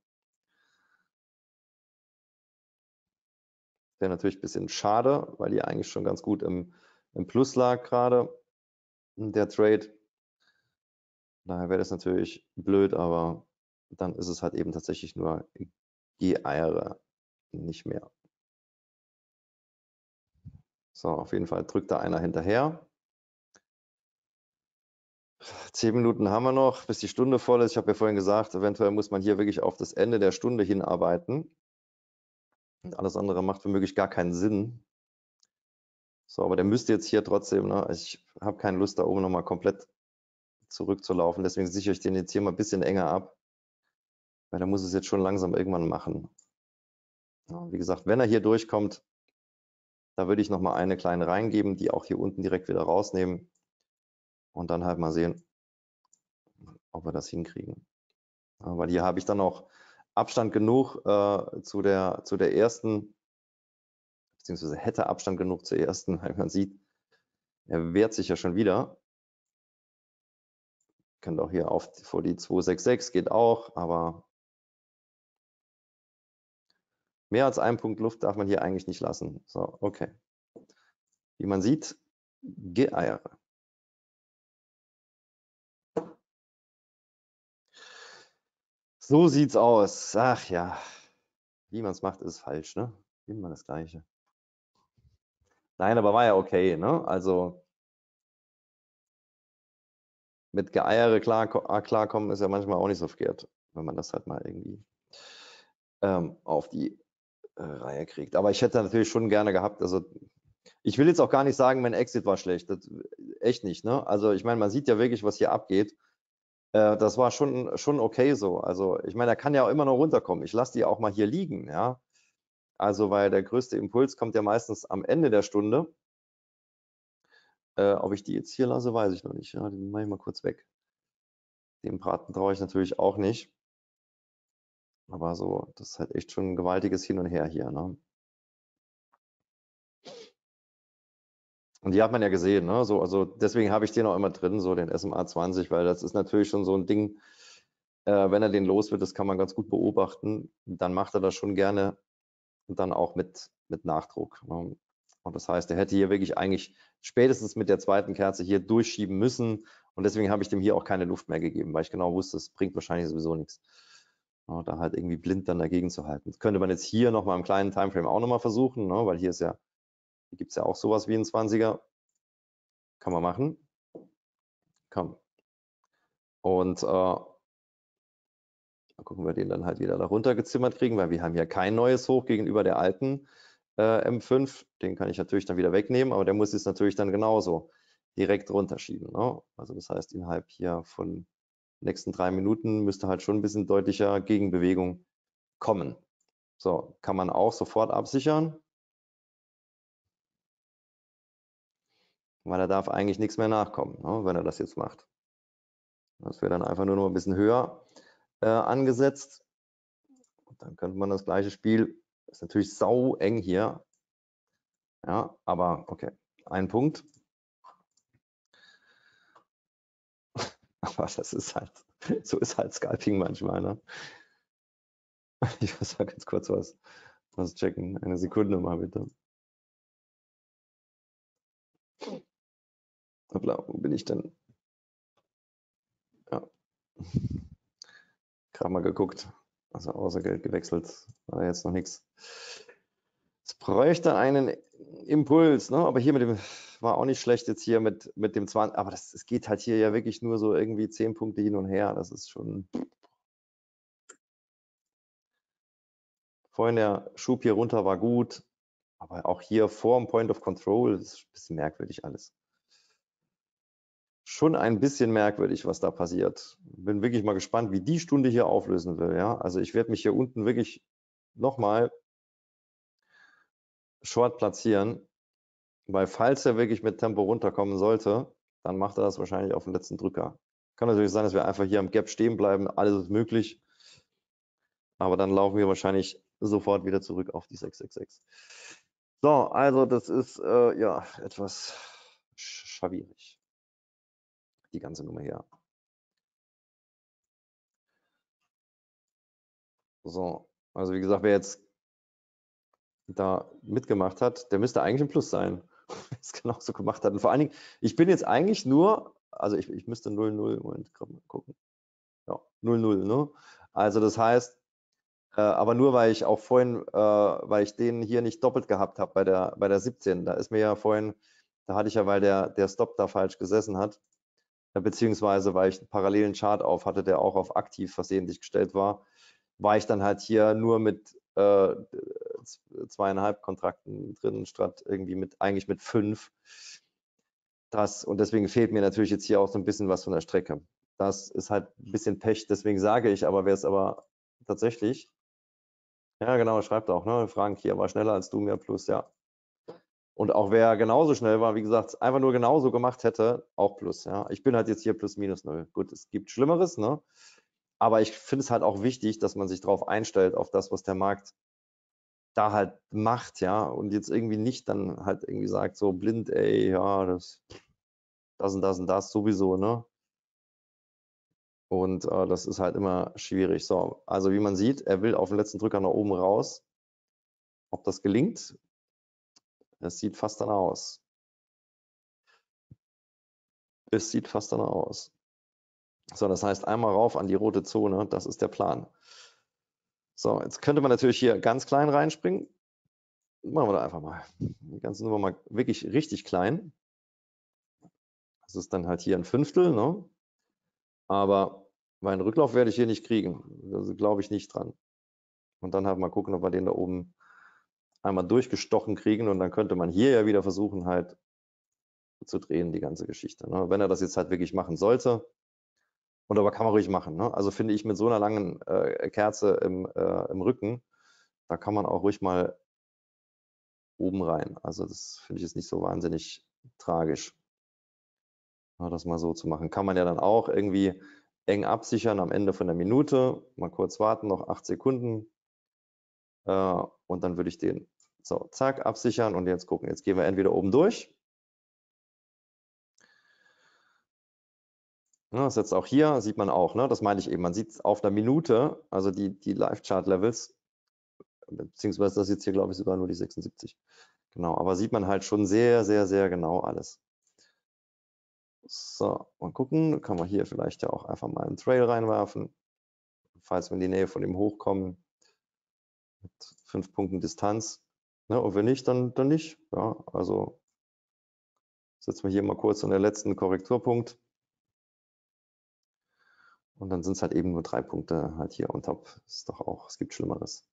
Wäre natürlich ein bisschen schade, weil die eigentlich schon ganz gut im, im Plus lag gerade, der Trade. Daher wäre das natürlich blöd, aber dann ist es halt eben tatsächlich nur G-Eiere, nicht mehr. So, auf jeden Fall drückt da einer hinterher. Zehn Minuten haben wir noch, bis die Stunde voll ist. Ich habe ja vorhin gesagt, eventuell muss man hier wirklich auf das Ende der Stunde hinarbeiten. Und alles andere macht womöglich gar keinen Sinn. So, aber der müsste jetzt hier trotzdem, ne? Also ich habe keine Lust, da oben nochmal komplett zurückzulaufen. Deswegen sichere ich den jetzt hier mal ein bisschen enger ab. Weil der muss es jetzt schon langsam irgendwann machen. Ja, wie gesagt, wenn er hier durchkommt, da würde ich nochmal eine kleine reingeben, die auch hier unten direkt wieder rausnehmen. Und dann halt mal sehen, ob wir das hinkriegen. Ja, weil hier habe ich dann auch Abstand genug äh, zu, der, zu der ersten, beziehungsweise hätte Abstand genug zur ersten, weil man sieht, er wehrt sich ja schon wieder. Könnt auch hier auf vor die zwei sechs sechs, geht auch, aber mehr als einen Punkt Luft darf man hier eigentlich nicht lassen. So, okay. Wie man sieht, Geeiere. So sieht's aus. Ach ja, wie man es macht, ist falsch, ne? Immer das Gleiche. Nein, aber war ja okay, ne? Also mit Geeiere klar, klarkommen ist ja manchmal auch nicht so verkehrt, wenn man das halt mal irgendwie ähm, auf die äh, Reihe kriegt. Aber ich hätte natürlich schon gerne gehabt, also ich will jetzt auch gar nicht sagen, mein Exit war schlecht. Das, echt nicht, ne? Also ich meine, man sieht ja wirklich, was hier abgeht. Äh, das war schon, schon okay so. Also ich meine, er kann ja auch immer noch runterkommen. Ich lasse die auch mal hier liegen, ja. Also weil der größte Impuls kommt ja meistens am Ende der Stunde. Äh, ob ich die jetzt hier lasse, weiß ich noch nicht. Ja, den mache ich mal kurz weg. Dem Braten traue ich natürlich auch nicht. Aber so, das ist halt echt schon ein gewaltiges Hin und Her hier, ne? Und die hat man ja gesehen, ne? So, also deswegen habe ich den auch immer drin, so den S M A zwanzig, weil das ist natürlich schon so ein Ding, äh, wenn er den los wird, das kann man ganz gut beobachten, dann macht er das schon gerne und dann auch mit, mit Nachdruck. Ne? Und das heißt, er hätte hier wirklich eigentlich spätestens mit der zweiten Kerze hier durchschieben müssen und deswegen habe ich dem hier auch keine Luft mehr gegeben, weil ich genau wusste, es bringt wahrscheinlich sowieso nichts. Ja, da halt irgendwie blind dann dagegen zu halten. Das könnte man jetzt hier nochmal im kleinen Timeframe auch nochmal versuchen, ne? Weil hier ist ja, hier gibt es ja auch sowas wie ein zwanziger. Kann man machen. Komm. Und äh, mal gucken, wir den dann halt wieder da runtergezimmert kriegen, weil wir haben hier kein neues Hoch gegenüber der alten äh, M fünf. Den kann ich natürlich dann wieder wegnehmen, aber der muss jetzt natürlich dann genauso direkt runterschieben. Ne? Also das heißt, innerhalb hier von nächsten drei Minuten müsste halt schon ein bisschen deutlicher Gegenbewegung kommen. So, kann man auch sofort absichern, weil er darf eigentlich nichts mehr nachkommen, ne, wenn er das jetzt macht. Das wäre dann einfach nur noch ein bisschen höher äh, angesetzt. Und dann könnte man das gleiche Spiel, ist natürlich sau eng hier, ja, aber okay, ein Punkt. Aber das ist halt, so ist halt Scalping manchmal, ne? Ich muss mal ganz kurz was, was checken. Eine Sekunde mal bitte. Hoppla, wo bin ich denn? Ja. Gerade mal geguckt. Also außer Geld gewechselt, war jetzt noch nichts. Es bräuchte einen Impuls, ne? Aber hier mit dem war auch nicht schlecht jetzt hier mit, mit dem zwanzig, aber das, es geht halt hier ja wirklich nur so irgendwie zehn Punkte hin und her. Das ist schon. Vorhin der Schub hier runter war gut, aber auch hier vorm Point of Control, das ist ein bisschen merkwürdig alles. Schon ein bisschen merkwürdig, was da passiert. Bin wirklich mal gespannt, wie die Stunde hier auflösen will. Ja? Also ich werde mich hier unten wirklich nochmal short platzieren, weil falls er wirklich mit Tempo runterkommen sollte, dann macht er das wahrscheinlich auf den letzten Drücker. Kann natürlich sein, dass wir einfach hier am Gap stehen bleiben, alles ist möglich, aber dann laufen wir wahrscheinlich sofort wieder zurück auf die sechs sechs sechs. So, also das ist äh, ja etwas schwierig, die ganze Nummer hier. So, also wie gesagt, wer jetzt da mitgemacht hat, der müsste eigentlich ein Plus sein, wer es genauso gemacht hat. Und vor allen Dingen, ich bin jetzt eigentlich nur, also ich, ich müsste null null, Moment, gerade mal gucken. Ja, null null, ne? Also das heißt, äh, aber nur weil ich auch vorhin, äh, weil ich den hier nicht doppelt gehabt habe bei der, bei der siebzehn, da ist mir ja vorhin, da hatte ich ja, weil der, der Stop da falsch gesessen hat, äh, beziehungsweise weil ich einen parallelen Chart auf hatte, der auch auf aktiv versehentlich gestellt war, war ich dann halt hier nur mit äh, zweieinhalb Kontrakten drin, statt irgendwie mit, eigentlich mit fünf. Das, und deswegen fehlt mir natürlich jetzt hier auch so ein bisschen was von der Strecke. Das ist halt ein bisschen Pech, deswegen sage ich, aber wer es aber tatsächlich, ja genau, schreibt auch, ne, Frank hier war schneller als du, mehr plus, ja. Und auch wer genauso schnell war, wie gesagt, einfach nur genauso gemacht hätte, auch plus, ja. Ich bin halt jetzt hier plus minus null. Gut, es gibt Schlimmeres, ne? Aber ich finde es halt auch wichtig, dass man sich darauf einstellt, auf das, was der Markt da halt macht, ja, und jetzt irgendwie nicht dann halt irgendwie sagt, so blind, ey, ja, das, das und das und das sowieso, ne? Und äh, das ist halt immer schwierig. So, also wie man sieht, er will auf den letzten Drücker nach oben raus. Ob das gelingt, es sieht fast danach aus. Es sieht fast danach aus. So, das heißt, einmal rauf an die rote Zone, das ist der Plan. So, jetzt könnte man natürlich hier ganz klein reinspringen. Machen wir da einfach mal. Die ganze Nummer mal wirklich richtig klein. Das ist dann halt hier ein Fünftel, ne? Aber meinen Rücklauf werde ich hier nicht kriegen. Da glaube ich nicht dran. Und dann halt mal gucken, ob wir den da oben einmal durchgestochen kriegen. Und dann könnte man hier ja wieder versuchen, halt zu drehen, die ganze Geschichte. Ne? Wenn er das jetzt halt wirklich machen sollte. Und aber kann man ruhig machen. Ne? Also finde ich mit so einer langen äh, Kerze im, äh, im Rücken, da kann man auch ruhig mal oben rein. Also das finde ich jetzt nicht so wahnsinnig tragisch. Ja, das mal so zu machen. Kann man ja dann auch irgendwie eng absichern am Ende von der Minute. Mal kurz warten, noch acht Sekunden. Äh, und dann würde ich den so, zack, absichern und jetzt gucken. Jetzt gehen wir entweder oben durch. Ja, das ist jetzt auch hier, sieht man auch, ne? Das meine ich eben. Man sieht es auf einer Minute, also die, die Live-Chart-Levels, beziehungsweise das ist jetzt hier, glaube ich, sogar nur die sechsundsiebzig. Genau, aber sieht man halt schon sehr, sehr, sehr genau alles. So, mal gucken, kann man hier vielleicht ja auch einfach mal einen Trail reinwerfen, falls wir in die Nähe von dem hochkommen, mit fünf Punkten Distanz. Ne, und wenn nicht, dann, dann nicht. Ja, also setzen wir hier mal kurz an den letzten Korrekturpunkt. Und dann sind es halt eben nur drei Punkte halt hier on top. Das ist doch auch, es gibt Schlimmeres.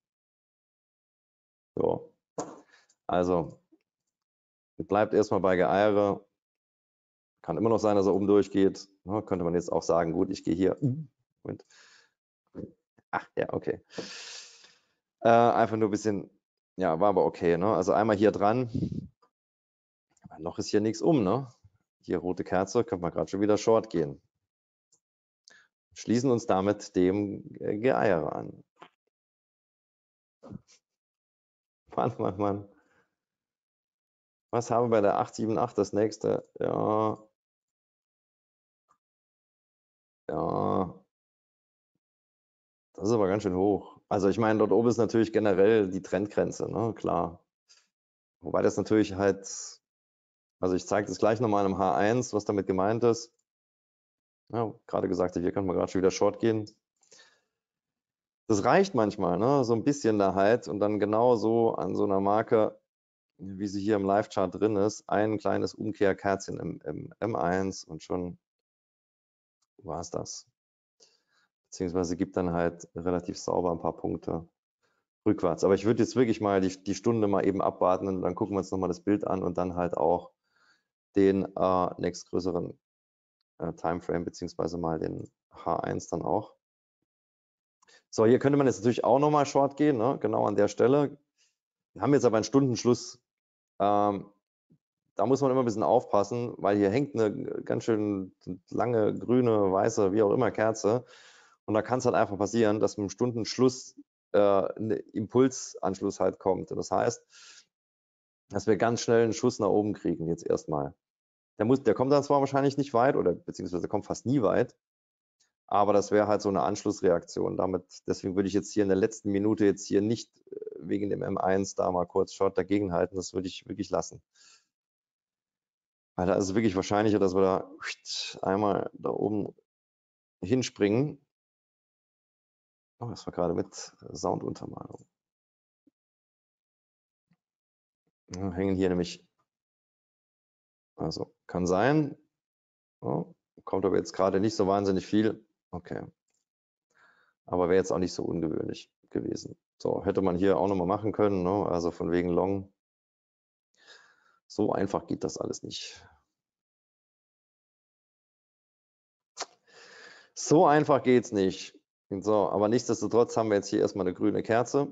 So, also bleibt erstmal bei Geeiere. Kann immer noch sein, dass er oben durchgeht. Ja, könnte man jetzt auch sagen, gut, ich gehe hier. Moment. Ach ja, okay. Äh, einfach nur ein bisschen, ja, war aber okay. Ne? Also einmal hier dran. Aber noch ist hier nichts um. Ne? Hier rote Kerze, können wir gerade schon wieder short gehen. Schließen uns damit dem Geeiere an. Mann, Mann, Mann. Was haben wir bei der acht sieben acht das nächste? Ja. Ja. Das ist aber ganz schön hoch. Also ich meine, dort oben ist natürlich generell die Trendgrenze, ne? Klar. Wobei das natürlich halt, also ich zeige das gleich nochmal im H eins, was damit gemeint ist. Ja, gerade gesagt, hier kann man gerade schon wieder short gehen. Das reicht manchmal, ne? So ein bisschen da halt und dann genau so an so einer Marke, wie sie hier im Live-Chart drin ist, ein kleines Umkehrkerzchen im, im M eins und schon war es das. Beziehungsweise gibt dann halt relativ sauber ein paar Punkte rückwärts. Aber ich würde jetzt wirklich mal die, die Stunde mal eben abwarten und dann gucken wir uns nochmal das Bild an und dann halt auch den äh, nächstgrößeren äh, Timeframe, beziehungsweise mal den H eins dann auch. So, hier könnte man jetzt natürlich auch nochmal short gehen, ne? Genau an der Stelle. Wir haben jetzt aber einen Stundenschluss. Ähm, da muss man immer ein bisschen aufpassen, weil hier hängt eine ganz schön lange grüne, weiße, wie auch immer Kerze. Und da kann es halt einfach passieren, dass mit dem Stundenschluss äh, ein Impulsanschluss halt kommt. Das heißt, dass wir ganz schnell einen Schuss nach oben kriegen jetzt erstmal. Der, muss, der kommt dann zwar wahrscheinlich nicht weit oder beziehungsweise kommt fast nie weit, aber das wäre halt so eine Anschlussreaktion. Damit, deswegen würde ich jetzt hier in der letzten Minute jetzt hier nicht wegen dem M eins da mal kurz Short dagegen halten. Das würde ich wirklich lassen. Weil da ist es wirklich wahrscheinlicher, dass wir da einmal da oben hinspringen. Oh, das war gerade mit Sounduntermalung. Ja, hängen hier nämlich, also kann sein, oh, kommt aber jetzt gerade nicht so wahnsinnig viel. Okay. Aber wäre jetzt auch nicht so ungewöhnlich. gewesen. So, hätte man hier auch nochmal machen können, ne? Also von wegen Long. So einfach geht das alles nicht. So einfach geht's nicht. So, aber nichtsdestotrotz haben wir jetzt hier erstmal eine grüne Kerze.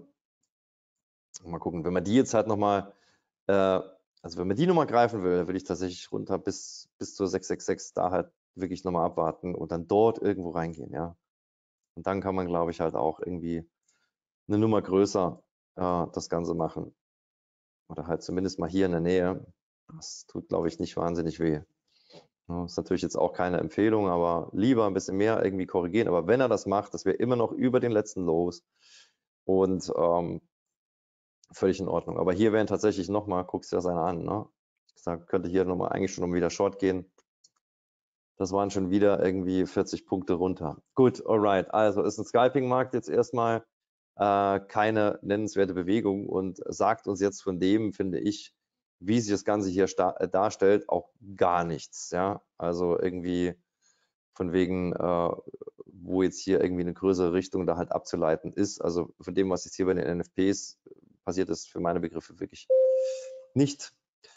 Mal gucken, wenn man die jetzt halt nochmal, äh, also wenn man die nochmal greifen will, würde ich tatsächlich runter bis, bis zur sechs sechs sechs da halt wirklich nochmal abwarten und dann dort irgendwo reingehen, ja. Und dann kann man, glaube ich, halt auch irgendwie eine Nummer größer äh, das Ganze machen. Oder halt zumindest mal hier in der Nähe. Das tut, glaube ich, nicht wahnsinnig weh. Ja, ist natürlich jetzt auch keine Empfehlung, aber lieber ein bisschen mehr irgendwie korrigieren. Aber wenn er das macht, dass wir immer noch über den letzten Los und ähm, völlig in Ordnung. Aber hier wären tatsächlich nochmal, guckst du das einer an, ne? Ich gesagt, könnte hier nochmal eigentlich schon um wieder Short gehen. Das waren schon wieder irgendwie vierzig Punkte runter. Gut, alright. Also ist ein Scalping-Markt jetzt erstmal äh, keine nennenswerte Bewegung und sagt uns jetzt von dem, finde ich, wie sich das Ganze hier darstellt, auch gar nichts. Ja, also irgendwie von wegen, äh, wo jetzt hier irgendwie eine größere Richtung da halt abzuleiten ist. Also von dem, was jetzt hier bei den N F Ps passiert ist, für meine Begriffe wirklich nicht.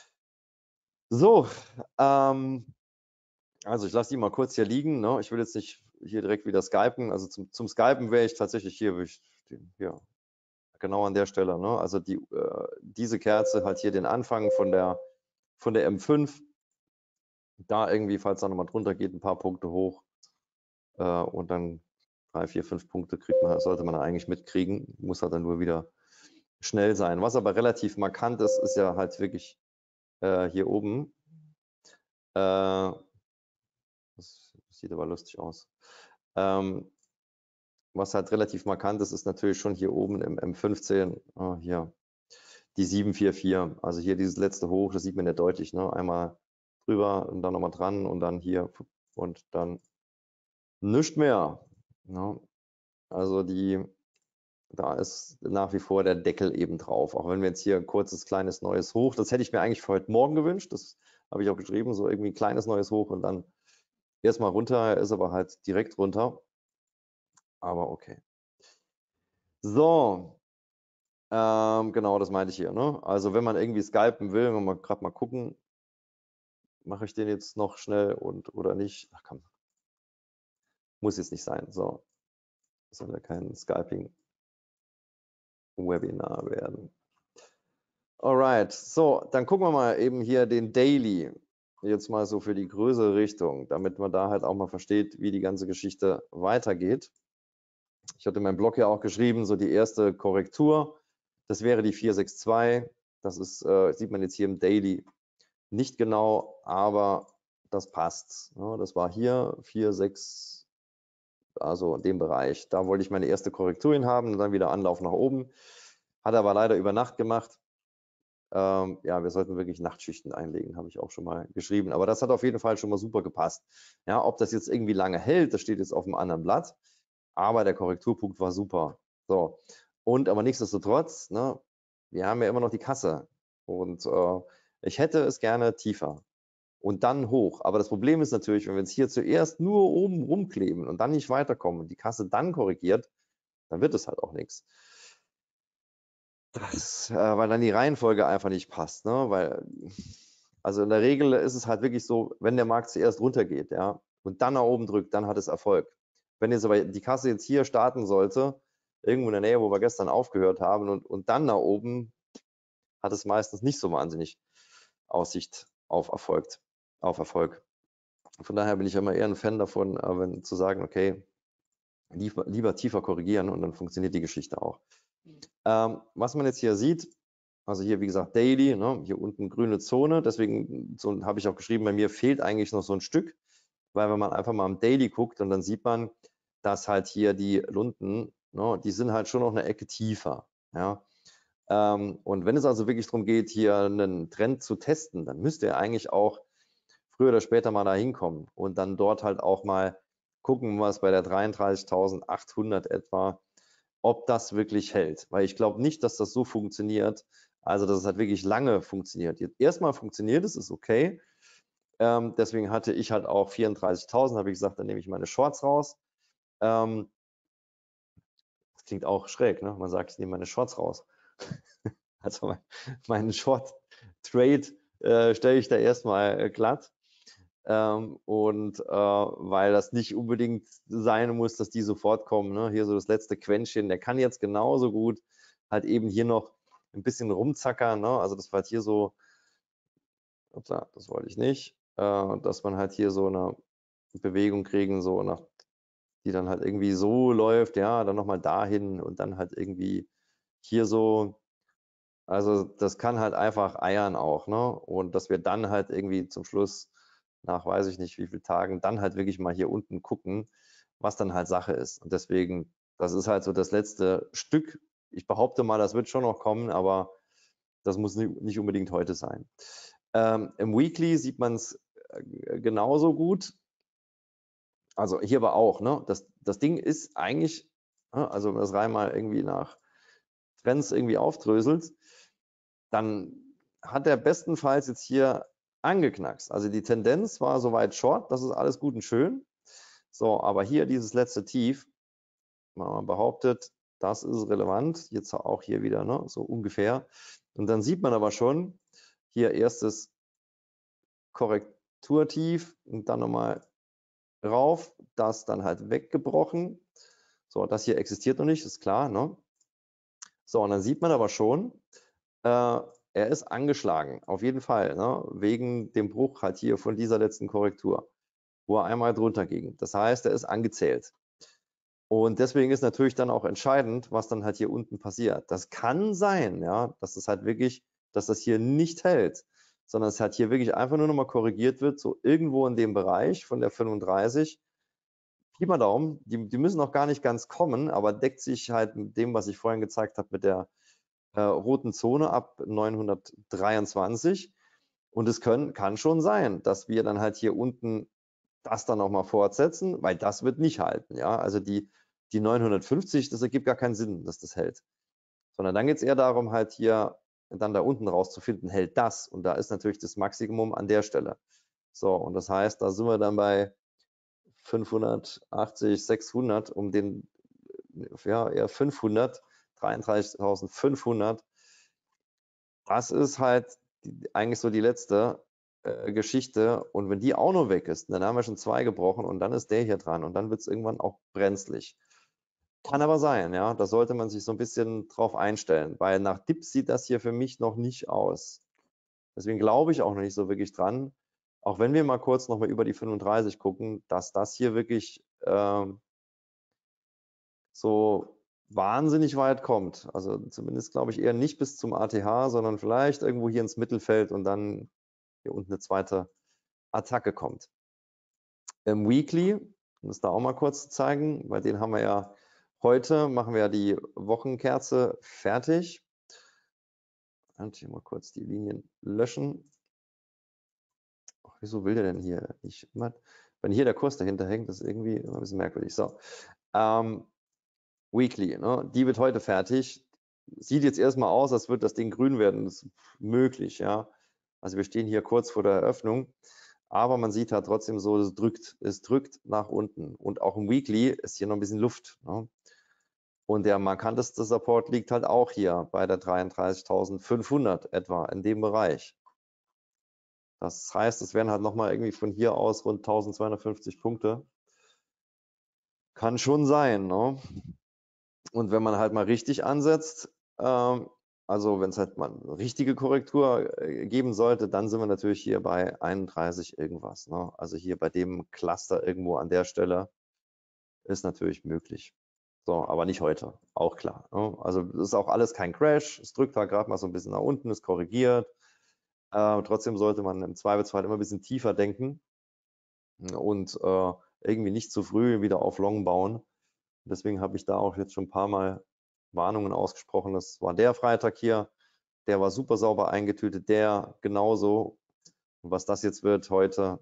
So, ähm, also ich lasse die mal kurz hier liegen. Ne? Ich will jetzt nicht hier direkt wieder skypen. Also zum, zum Skypen wäre ich tatsächlich hier, ich, ja, genau an der Stelle. Ne? Also die, äh, diese Kerze hat hier den Anfang von der, von der M fünf. Da irgendwie, falls da nochmal drunter geht, ein paar Punkte hoch. Äh, und dann drei, vier, fünf Punkte kriegt man, sollte man eigentlich mitkriegen. Muss halt dann nur wieder schnell sein. Was aber relativ markant ist, ist ja halt wirklich äh, hier oben. Äh, das sieht aber lustig aus. Ähm, was halt relativ markant ist, ist natürlich schon hier oben im M fünfzehn, oh, hier, die sieben vier vier. Also hier dieses letzte Hoch, das sieht man ja deutlich. Ne? Einmal drüber und dann nochmal dran und dann hier und dann nichts mehr. Ne? Also die, da ist nach wie vor der Deckel eben drauf. Auch wenn wir jetzt hier ein kurzes, kleines, neues Hoch, das hätte ich mir eigentlich für heute Morgen gewünscht. Das habe ich auch geschrieben, so irgendwie ein kleines neues Hoch und dann erstmal runter, ist aber halt direkt runter. Aber okay. So, ähm, genau, das meinte ich hier. Ne? Also wenn man irgendwie skypen will, wenn wir gerade mal gucken, mache ich den jetzt noch schnell und oder nicht? Ach komm, muss jetzt nicht sein. So, soll ja kein Skyping-Webinar werden. Alright, so, dann gucken wir mal eben hier den Daily. Jetzt mal so für die größere Richtung, damit man da halt auch mal versteht, wie die ganze Geschichte weitergeht. Ich hatte in meinem Blog ja auch geschrieben, so die erste Korrektur, das wäre die vier sechs zwei. Das ist, äh, sieht man jetzt hier im Daily nicht genau, aber das passt. Ja, das war hier vier sechs, also in dem Bereich. Da wollte ich meine erste Korrektur hin haben und dann wieder Anlauf nach oben. Hat aber leider über Nacht gemacht. Ähm, ja, wir sollten wirklich Nachtschichten einlegen, habe ich auch schon mal geschrieben. Aber das hat auf jeden Fall schon mal super gepasst. Ja, ob das jetzt irgendwie lange hält, das steht jetzt auf dem anderen Blatt. Aber der Korrekturpunkt war super. So. Und aber nichtsdestotrotz, ne, wir haben ja immer noch die Kasse. Und äh, ich hätte es gerne tiefer und dann hoch. Aber das Problem ist natürlich, wenn wir jetzt hier zuerst nur oben rumkleben und dann nicht weiterkommen und die Kasse dann korrigiert, dann wird es halt auch nichts. Das, äh, weil dann die Reihenfolge einfach nicht passt. Ne? Weil, also in der Regel ist es halt wirklich so, wenn der Markt zuerst runtergeht, ja, und dann nach oben drückt, dann hat es Erfolg. Wenn jetzt aber die Kasse jetzt hier starten sollte, irgendwo in der Nähe, wo wir gestern aufgehört haben, und, und dann nach oben, hat es meistens nicht so wahnsinnig Aussicht auf Erfolg. Auf Erfolg. Von daher bin ich immer eher ein Fan davon, äh, wenn, zu sagen, okay, lieber, lieber tiefer korrigieren und dann funktioniert die Geschichte auch. Ähm, was man jetzt hier sieht, also hier wie gesagt Daily, ne, hier unten grüne Zone, deswegen so, habe ich auch geschrieben, bei mir fehlt eigentlich noch so ein Stück, weil wenn man einfach mal am Daily guckt und dann sieht man, dass halt hier die Lunden, ne, die sind halt schon noch eine Ecke tiefer. Ja. Ähm, und wenn es also wirklich darum geht, hier einen Trend zu testen, dann müsste er eigentlich auch früher oder später mal da hinkommen und dann dort halt auch mal gucken, was bei der dreiunddreißigtausendachthundert etwa, ob das wirklich hält. Weil ich glaube nicht, dass das so funktioniert, also dass es halt wirklich lange funktioniert. Jetzt erstmal funktioniert es, ist okay. Ähm, deswegen hatte ich halt auch vierunddreißigtausend, habe ich gesagt, dann nehme ich meine Shorts raus. Ähm, klingt auch schräg, ne? Man sagt, ich nehme meine Shorts raus. Also mein, meinen Short-Trade äh, stelle ich da erstmal äh, glatt. Ähm, und äh, weil das nicht unbedingt sein muss, dass die sofort kommen. Ne? Hier so das letzte Quäntchen, der kann jetzt genauso gut halt eben hier noch ein bisschen rumzackern. Ne? Also das war halt hier so, upsa, das wollte ich nicht, äh, dass man halt hier so eine Bewegung kriegen, so nach, die dann halt irgendwie so läuft, ja, dann nochmal dahin und dann halt irgendwie hier so. Also das kann halt einfach eiern auch, ne? Und dass wir dann halt irgendwie zum Schluss nach weiß ich nicht wie vielen Tagen dann halt wirklich mal hier unten gucken, was dann halt Sache ist. Und deswegen, das ist halt so das letzte Stück. Ich behaupte mal, das wird schon noch kommen, aber das muss nicht unbedingt heute sein. Ähm, im Weekly sieht man es genauso gut. Also hier aber auch, ne? Das, das Ding ist eigentlich, also wenn man das rein mal irgendwie nach Trends irgendwie aufdröselt, dann hat er bestenfalls jetzt hier angeknackst. Also die Tendenz war soweit short, das ist alles gut und schön. So, aber hier dieses letzte Tief, man behauptet, das ist relevant. Jetzt auch hier wieder, ne, so ungefähr. Und dann sieht man aber schon hier erstes Korrekturtief und dann nochmal rauf, das dann halt weggebrochen. So, das hier existiert noch nicht, ist klar, ne? So, und dann sieht man aber schon, äh, er ist angeschlagen, auf jeden Fall, ne? Wegen dem Bruch halt hier von dieser letzten Korrektur, wo er einmal drunter ging. Das heißt, er ist angezählt. Und deswegen ist natürlich dann auch entscheidend, was dann halt hier unten passiert. Das kann sein, ja, dass es halt wirklich, dass das hier nicht hält, sondern es halt hier wirklich einfach nur nochmal korrigiert wird, so irgendwo in dem Bereich von der fünfunddreißig. Pi mal Daumen, die, die müssen noch gar nicht ganz kommen, aber deckt sich halt mit dem, was ich vorhin gezeigt habe, mit der äh, roten Zone ab neunhundertdreiundzwanzig. Und es können, kann schon sein, dass wir dann halt hier unten das dann nochmal fortsetzen, weil das wird nicht halten. Ja, also die, die neunhundertfünfzig, das ergibt gar keinen Sinn, dass das hält. Sondern dann geht es eher darum, halt hier dann da unten rauszufinden, hält das? Und da ist natürlich das Maximum an der Stelle. So, und das heißt, da sind wir dann bei fünfhundertachtzig, sechshundert, um den, ja, eher fünfhundert, dreiunddreißigtausendfünfhundert. Das ist halt die, eigentlich so die letzte äh, Geschichte. Und wenn die auch noch weg ist, dann haben wir schon zwei gebrochen und dann ist der hier dran und dann wird es irgendwann auch brenzlig. Kann aber sein, ja. Da sollte man sich so ein bisschen drauf einstellen, weil nach Dips sieht das hier für mich noch nicht aus. Deswegen glaube ich auch noch nicht so wirklich dran. Auch wenn wir mal kurz nochmal über die fünfunddreißig gucken, dass das hier wirklich ähm, so wahnsinnig weit kommt. Also zumindest glaube ich eher nicht bis zum A T H, sondern vielleicht irgendwo hier ins Mittelfeld und dann hier unten eine zweite Attacke kommt. Im Weekly, um es da auch mal kurz zu zeigen, weil den haben wir ja heute, machen wir ja die Wochenkerze fertig. Und hier mal kurz die Linien löschen. Ach, wieso will der denn hier nicht immer? Wenn hier der Kurs dahinter hängt, das ist irgendwie immer ein bisschen merkwürdig. So, ähm, Weekly, ne? Die wird heute fertig. Sieht jetzt erstmal aus, als würde das Ding grün werden. Das ist möglich, ja. Also wir stehen hier kurz vor der Eröffnung, aber man sieht halt trotzdem so, es drückt, es drückt nach unten. Und auch im Weekly ist hier noch ein bisschen Luft, ne? Und der markanteste Support liegt halt auch hier bei der dreiunddreißigtausendfünfhundert etwa in dem Bereich. Das heißt, es werden halt nochmal irgendwie von hier aus rund eintausendzweihundertfünfzig Punkte. Kann schon sein, ne? Und wenn man halt mal richtig ansetzt, ähm, also wenn es halt mal eine richtige Korrektur äh, geben sollte, dann sind wir natürlich hier bei einunddreißig irgendwas, ne? Also hier bei dem Cluster irgendwo an der Stelle ist natürlich möglich. So, aber nicht heute, auch klar, ne? Also das ist auch alles kein Crash, es drückt da gerade mal so ein bisschen nach unten, es korrigiert. Äh, trotzdem sollte man im Zweifelsfall immer ein bisschen tiefer denken und äh, irgendwie nicht zu früh wieder auf Long bauen. Deswegen habe ich da auch jetzt schon ein paar Mal Warnungen ausgesprochen. Das war der Freitag hier, der war super sauber eingetütet, der genauso. Und was das jetzt wird heute,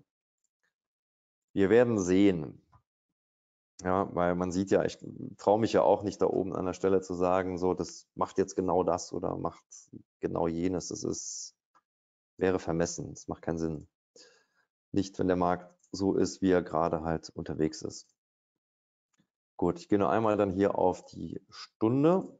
wir werden sehen. Ja, weil man sieht ja, ich traue mich ja auch nicht da oben an der Stelle zu sagen, so, das macht jetzt genau das oder macht genau jenes. Das ist, wäre vermessen. Das macht keinen Sinn. Nicht, wenn der Markt so ist, wie er gerade halt unterwegs ist. Gut, ich gehe noch einmal dann hier auf die Stunde,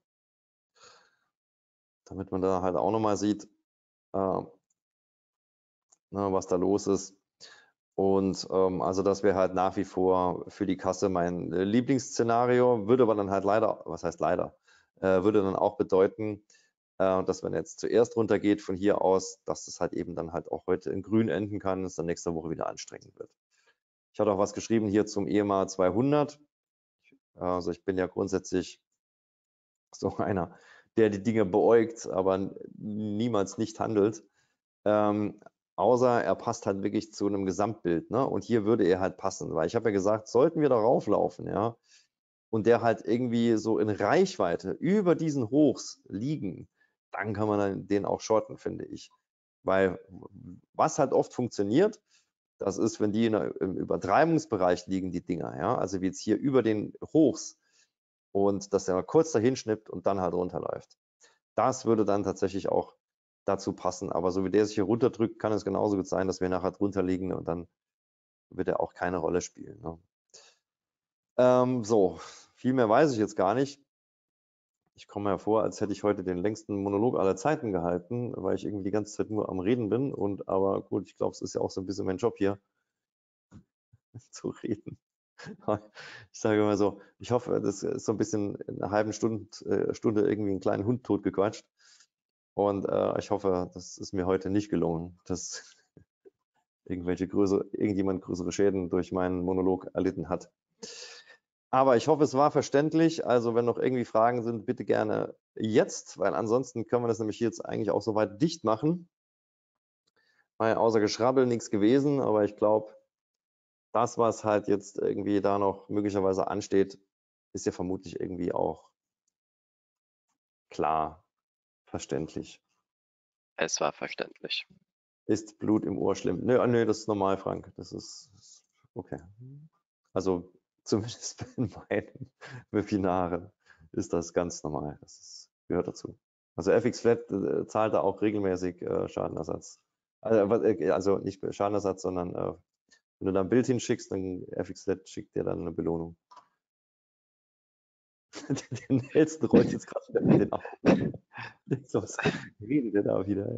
damit man da halt auch nochmal sieht, äh, na, was da los ist. Und ähm, also das wäre halt nach wie vor für die Kasse mein äh, Lieblingsszenario, würde aber dann halt leider, was heißt leider, äh, würde dann auch bedeuten, äh, dass wenn jetzt zuerst runtergeht von hier aus, dass es halt eben dann halt auch heute in grün enden kann, es dann nächste Woche wieder anstrengend wird. Ich hatte auch was geschrieben hier zum E M A zweihundert. Also ich bin ja grundsätzlich so einer, der die Dinge beäugt, aber niemals nicht handelt. Ähm, außer er passt halt wirklich zu einem Gesamtbild, ne? Und hier würde er halt passen, weil ich habe ja gesagt, sollten wir darauf laufen, ja, und der halt irgendwie so in Reichweite über diesen Hochs liegen, dann kann man dann den auch shorten, finde ich. Weil was halt oft funktioniert, das ist, wenn die in der, im Übertreibungsbereich liegen, die Dinger, ja, also wie jetzt hier über den Hochs und dass er kurz dahin schnippt und dann halt runterläuft. Das würde dann tatsächlich auch dazu passen. Aber so wie der sich hier runterdrückt, kann es genauso gut sein, dass wir nachher drunter liegen und dann wird er auch keine Rolle spielen. Ne? Ähm, so, viel mehr weiß ich jetzt gar nicht. Ich komme mir vor, als hätte ich heute den längsten Monolog aller Zeiten gehalten, weil ich irgendwie die ganze Zeit nur am Reden bin. Und aber gut, ich glaube, es ist ja auch so ein bisschen mein Job hier, zu reden. Ich sage immer so, ich hoffe, das ist so ein bisschen in einer halben Stunde, äh, Stunde irgendwie einen kleinen Hund totgequatscht. Und äh, ich hoffe, das ist mir heute nicht gelungen, dass irgendwelche größere, irgendjemand größere Schäden durch meinen Monolog erlitten hat. Aber ich hoffe, es war verständlich. Also wenn noch irgendwie Fragen sind, bitte gerne jetzt, weil ansonsten können wir das nämlich jetzt eigentlich auch soweit dicht machen. Weil außer Geschrabbel nichts gewesen, aber ich glaube, das, was halt jetzt irgendwie da noch möglicherweise ansteht, ist ja vermutlich irgendwie auch klar, verständlich. Es war verständlich. Ist Blut im Ohr schlimm? Nö, nö, das ist normal, Frank. Das ist okay. Also zumindest in meinen Webinaren ist das ganz normal. Das ist, gehört dazu. Also F X Flat äh, zahlt da auch regelmäßig äh, Schadenersatz. Also, äh, also nicht Schadenersatz, sondern äh, wenn du da ein Bild hinschickst, dann F X Flat schickt dir dann eine Belohnung. Der Nelson rollt jetzt gerade wieder mit den Augen. So, was redet der da wieder?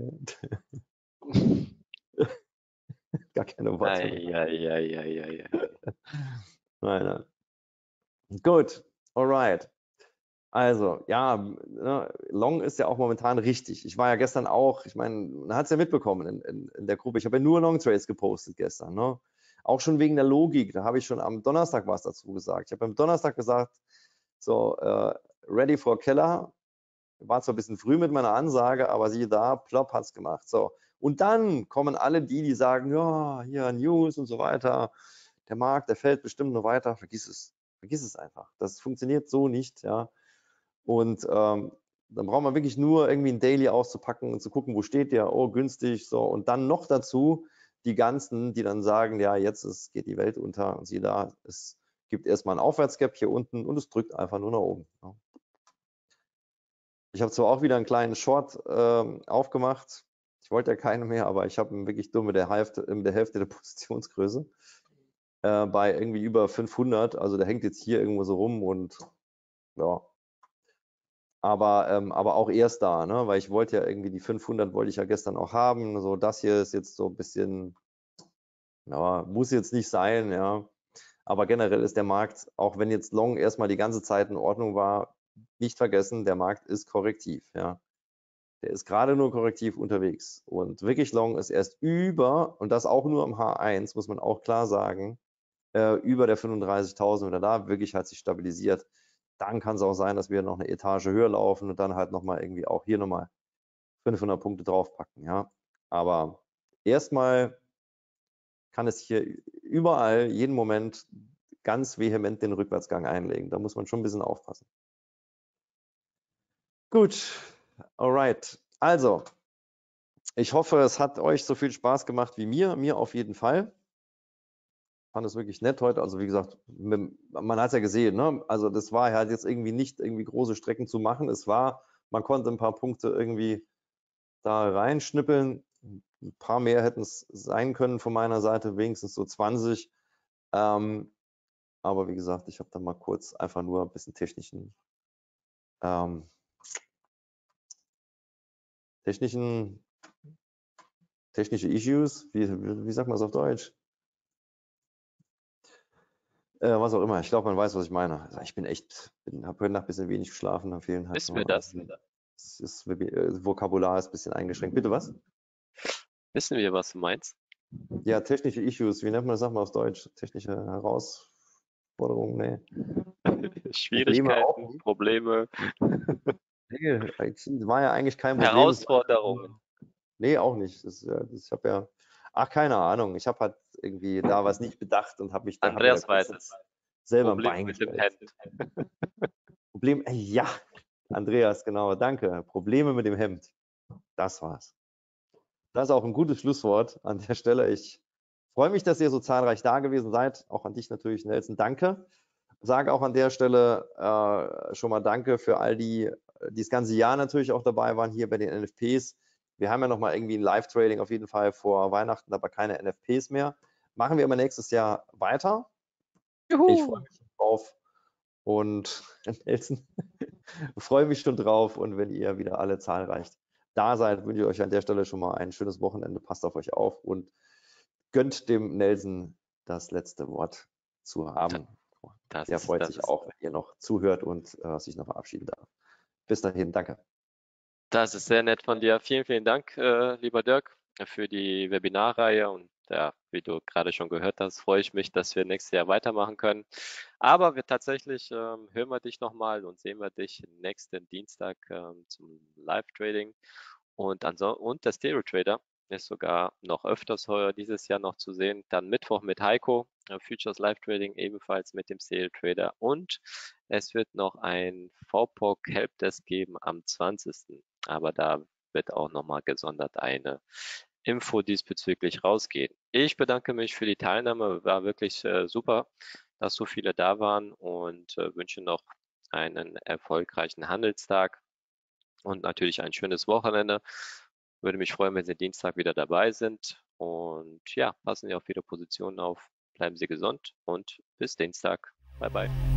Gar keine Worte mehr. Eieieiei. Nein, nein. Gut, alright. Also, ja, ne, Long ist ja auch momentan richtig. Ich war ja gestern auch, ich meine, man hat es ja mitbekommen in, in, in der Gruppe. Ich habe ja nur Long Trades gepostet gestern. Ne? Auch schon wegen der Logik. Da habe ich schon am Donnerstag was dazu gesagt. Ich habe am Donnerstag gesagt, so, äh, ready for Killer. War zwar ein bisschen früh mit meiner Ansage, aber siehe da, plopp, hat's gemacht. So. Und dann kommen alle die, die sagen, ja, hier News und so weiter. Der Markt, der fällt bestimmt nur weiter. Vergiss es. Vergiss es einfach. Das funktioniert so nicht, ja. Und ähm, dann braucht man wirklich nur irgendwie ein Daily auszupacken und zu gucken, wo steht der, oh, günstig, so. Und dann noch dazu die ganzen, die dann sagen, ja, jetzt ist, geht die Welt unter. Und siehe da, es gibt erstmal einen Aufwärtsgap hier unten und es drückt einfach nur nach oben. Ja. Ich habe zwar auch wieder einen kleinen Short ähm, aufgemacht. Ich wollte ja keine mehr, aber ich habe ihn wirklich nur mit der Hälfte, mit der Hälfte der Positionsgröße äh, bei irgendwie über fünfhundert. Also der hängt jetzt hier irgendwo so rum und ja. Aber, ähm, aber auch erst da, ne? Weil ich wollte ja irgendwie die fünfhundert wollte ich ja gestern auch haben. So, das hier ist jetzt so ein bisschen, ja, muss jetzt nicht sein, ja. Aber generell ist der Markt, auch wenn jetzt Long erstmal die ganze Zeit in Ordnung war, nicht vergessen, der Markt ist korrektiv, ja. Der ist gerade nur korrektiv unterwegs. Und wirklich Long ist erst über, und das auch nur am H eins, muss man auch klar sagen, äh, über der fünfunddreißigtausend, wenn er da wirklich hat sich stabilisiert, dann kann es auch sein, dass wir noch eine Etage höher laufen und dann halt nochmal irgendwie auch hier nochmal fünfhundert Punkte draufpacken, ja. Aber erstmal kann es hier überall, jeden Moment ganz vehement den Rückwärtsgang einlegen. Da muss man schon ein bisschen aufpassen. Gut, alright. Also, ich hoffe, es hat euch so viel Spaß gemacht wie mir. Mir auf jeden Fall. Ich fand es wirklich nett heute. Also wie gesagt, man hat es ja gesehen, ne? Also das war halt jetzt irgendwie nicht irgendwie große Strecken zu machen. Es war, man konnte ein paar Punkte irgendwie da reinschnippeln. Ein paar mehr hätten es sein können von meiner Seite, wenigstens so zwanzig. Ähm, Aber wie gesagt, ich habe da mal kurz einfach nur ein bisschen technischen, ähm, technischen, technische Issues, wie, wie, wie sagt man es auf Deutsch? Äh, was auch immer. Ich glaube, man weiß, was ich meine. Also ich bin echt, habe heute Nacht ein bisschen wenig geschlafen, da fehlen halt Wissen wir nur, das? es ist, äh, Vokabular ist ein bisschen eingeschränkt. Bitte was? Wissen wir, was du meinst? Ja, technische Issues, wie nennt man das, sag mal auf Deutsch? Technische Herausforderungen, nee. Probleme auch Schwierigkeiten, nicht. Probleme, Nee, es war ja eigentlich kein Problem. Es war einfach nur, Herausforderungen. nee, auch nicht. Das, äh, das, ich habe ja, ach, keine Ahnung. Ich habe halt irgendwie da was nicht bedacht und habe mich da, habe mir da Andreas kurz weiß jetzt es. selber ein Problem Bein mit dem gestellt. Hemd. Problem, äh, ja, Andreas, genau, danke. Probleme mit dem Hemd. Das war's. Das ist auch ein gutes Schlusswort an der Stelle. Ich freue mich, dass ihr so zahlreich da gewesen seid. Auch an dich natürlich, Nelson. Danke. Sage auch an der Stelle äh, schon mal Danke für all die, die das ganze Jahr natürlich auch dabei waren hier bei den N F Ps. Wir haben ja noch mal irgendwie ein Live-Trading auf jeden Fall vor Weihnachten, aber keine N F Ps mehr. Machen wir aber nächstes Jahr weiter. Ich freue Juhu. mich drauf und Nelson, freue mich schon drauf. Und wenn ihr wieder alle zahlreich da seid, wünsche ich euch an der Stelle schon mal ein schönes Wochenende. Passt auf euch auf und gönnt dem Nelson das letzte Wort zu haben. Das Der ist, freut das sich ist, auch, wenn ihr noch zuhört und äh, sich noch verabschieden darf. Bis dahin, danke. das ist sehr nett von dir. Vielen, vielen Dank, äh, lieber Dirk, für die Webinarreihe. Und ja, wie du gerade schon gehört hast, freue ich mich, dass wir nächstes Jahr weitermachen können. Aber wir tatsächlich ähm, hören wir dich nochmal und sehen wir dich nächsten Dienstag ähm, zum Live-Trading. Und, anso und der Stereo Trader ist sogar noch öfters heuer dieses Jahr noch zu sehen. Dann Mittwoch mit Heiko, äh, Futures Live Trading ebenfalls mit dem Stereo Trader. Und es wird noch ein V P O C Helpdesk geben am zwanzigsten Aber da wird auch nochmal gesondert eine Info diesbezüglich rausgehen. Ich bedanke mich für die Teilnahme, war wirklich äh, super, dass so viele da waren und äh, wünsche noch einen erfolgreichen Handelstag und natürlich ein schönes Wochenende. Würde mich freuen, wenn Sie Dienstag wieder dabei sind. Und ja, passen Sie auf Ihre Positionen auf, bleiben Sie gesund und bis Dienstag. Bye bye.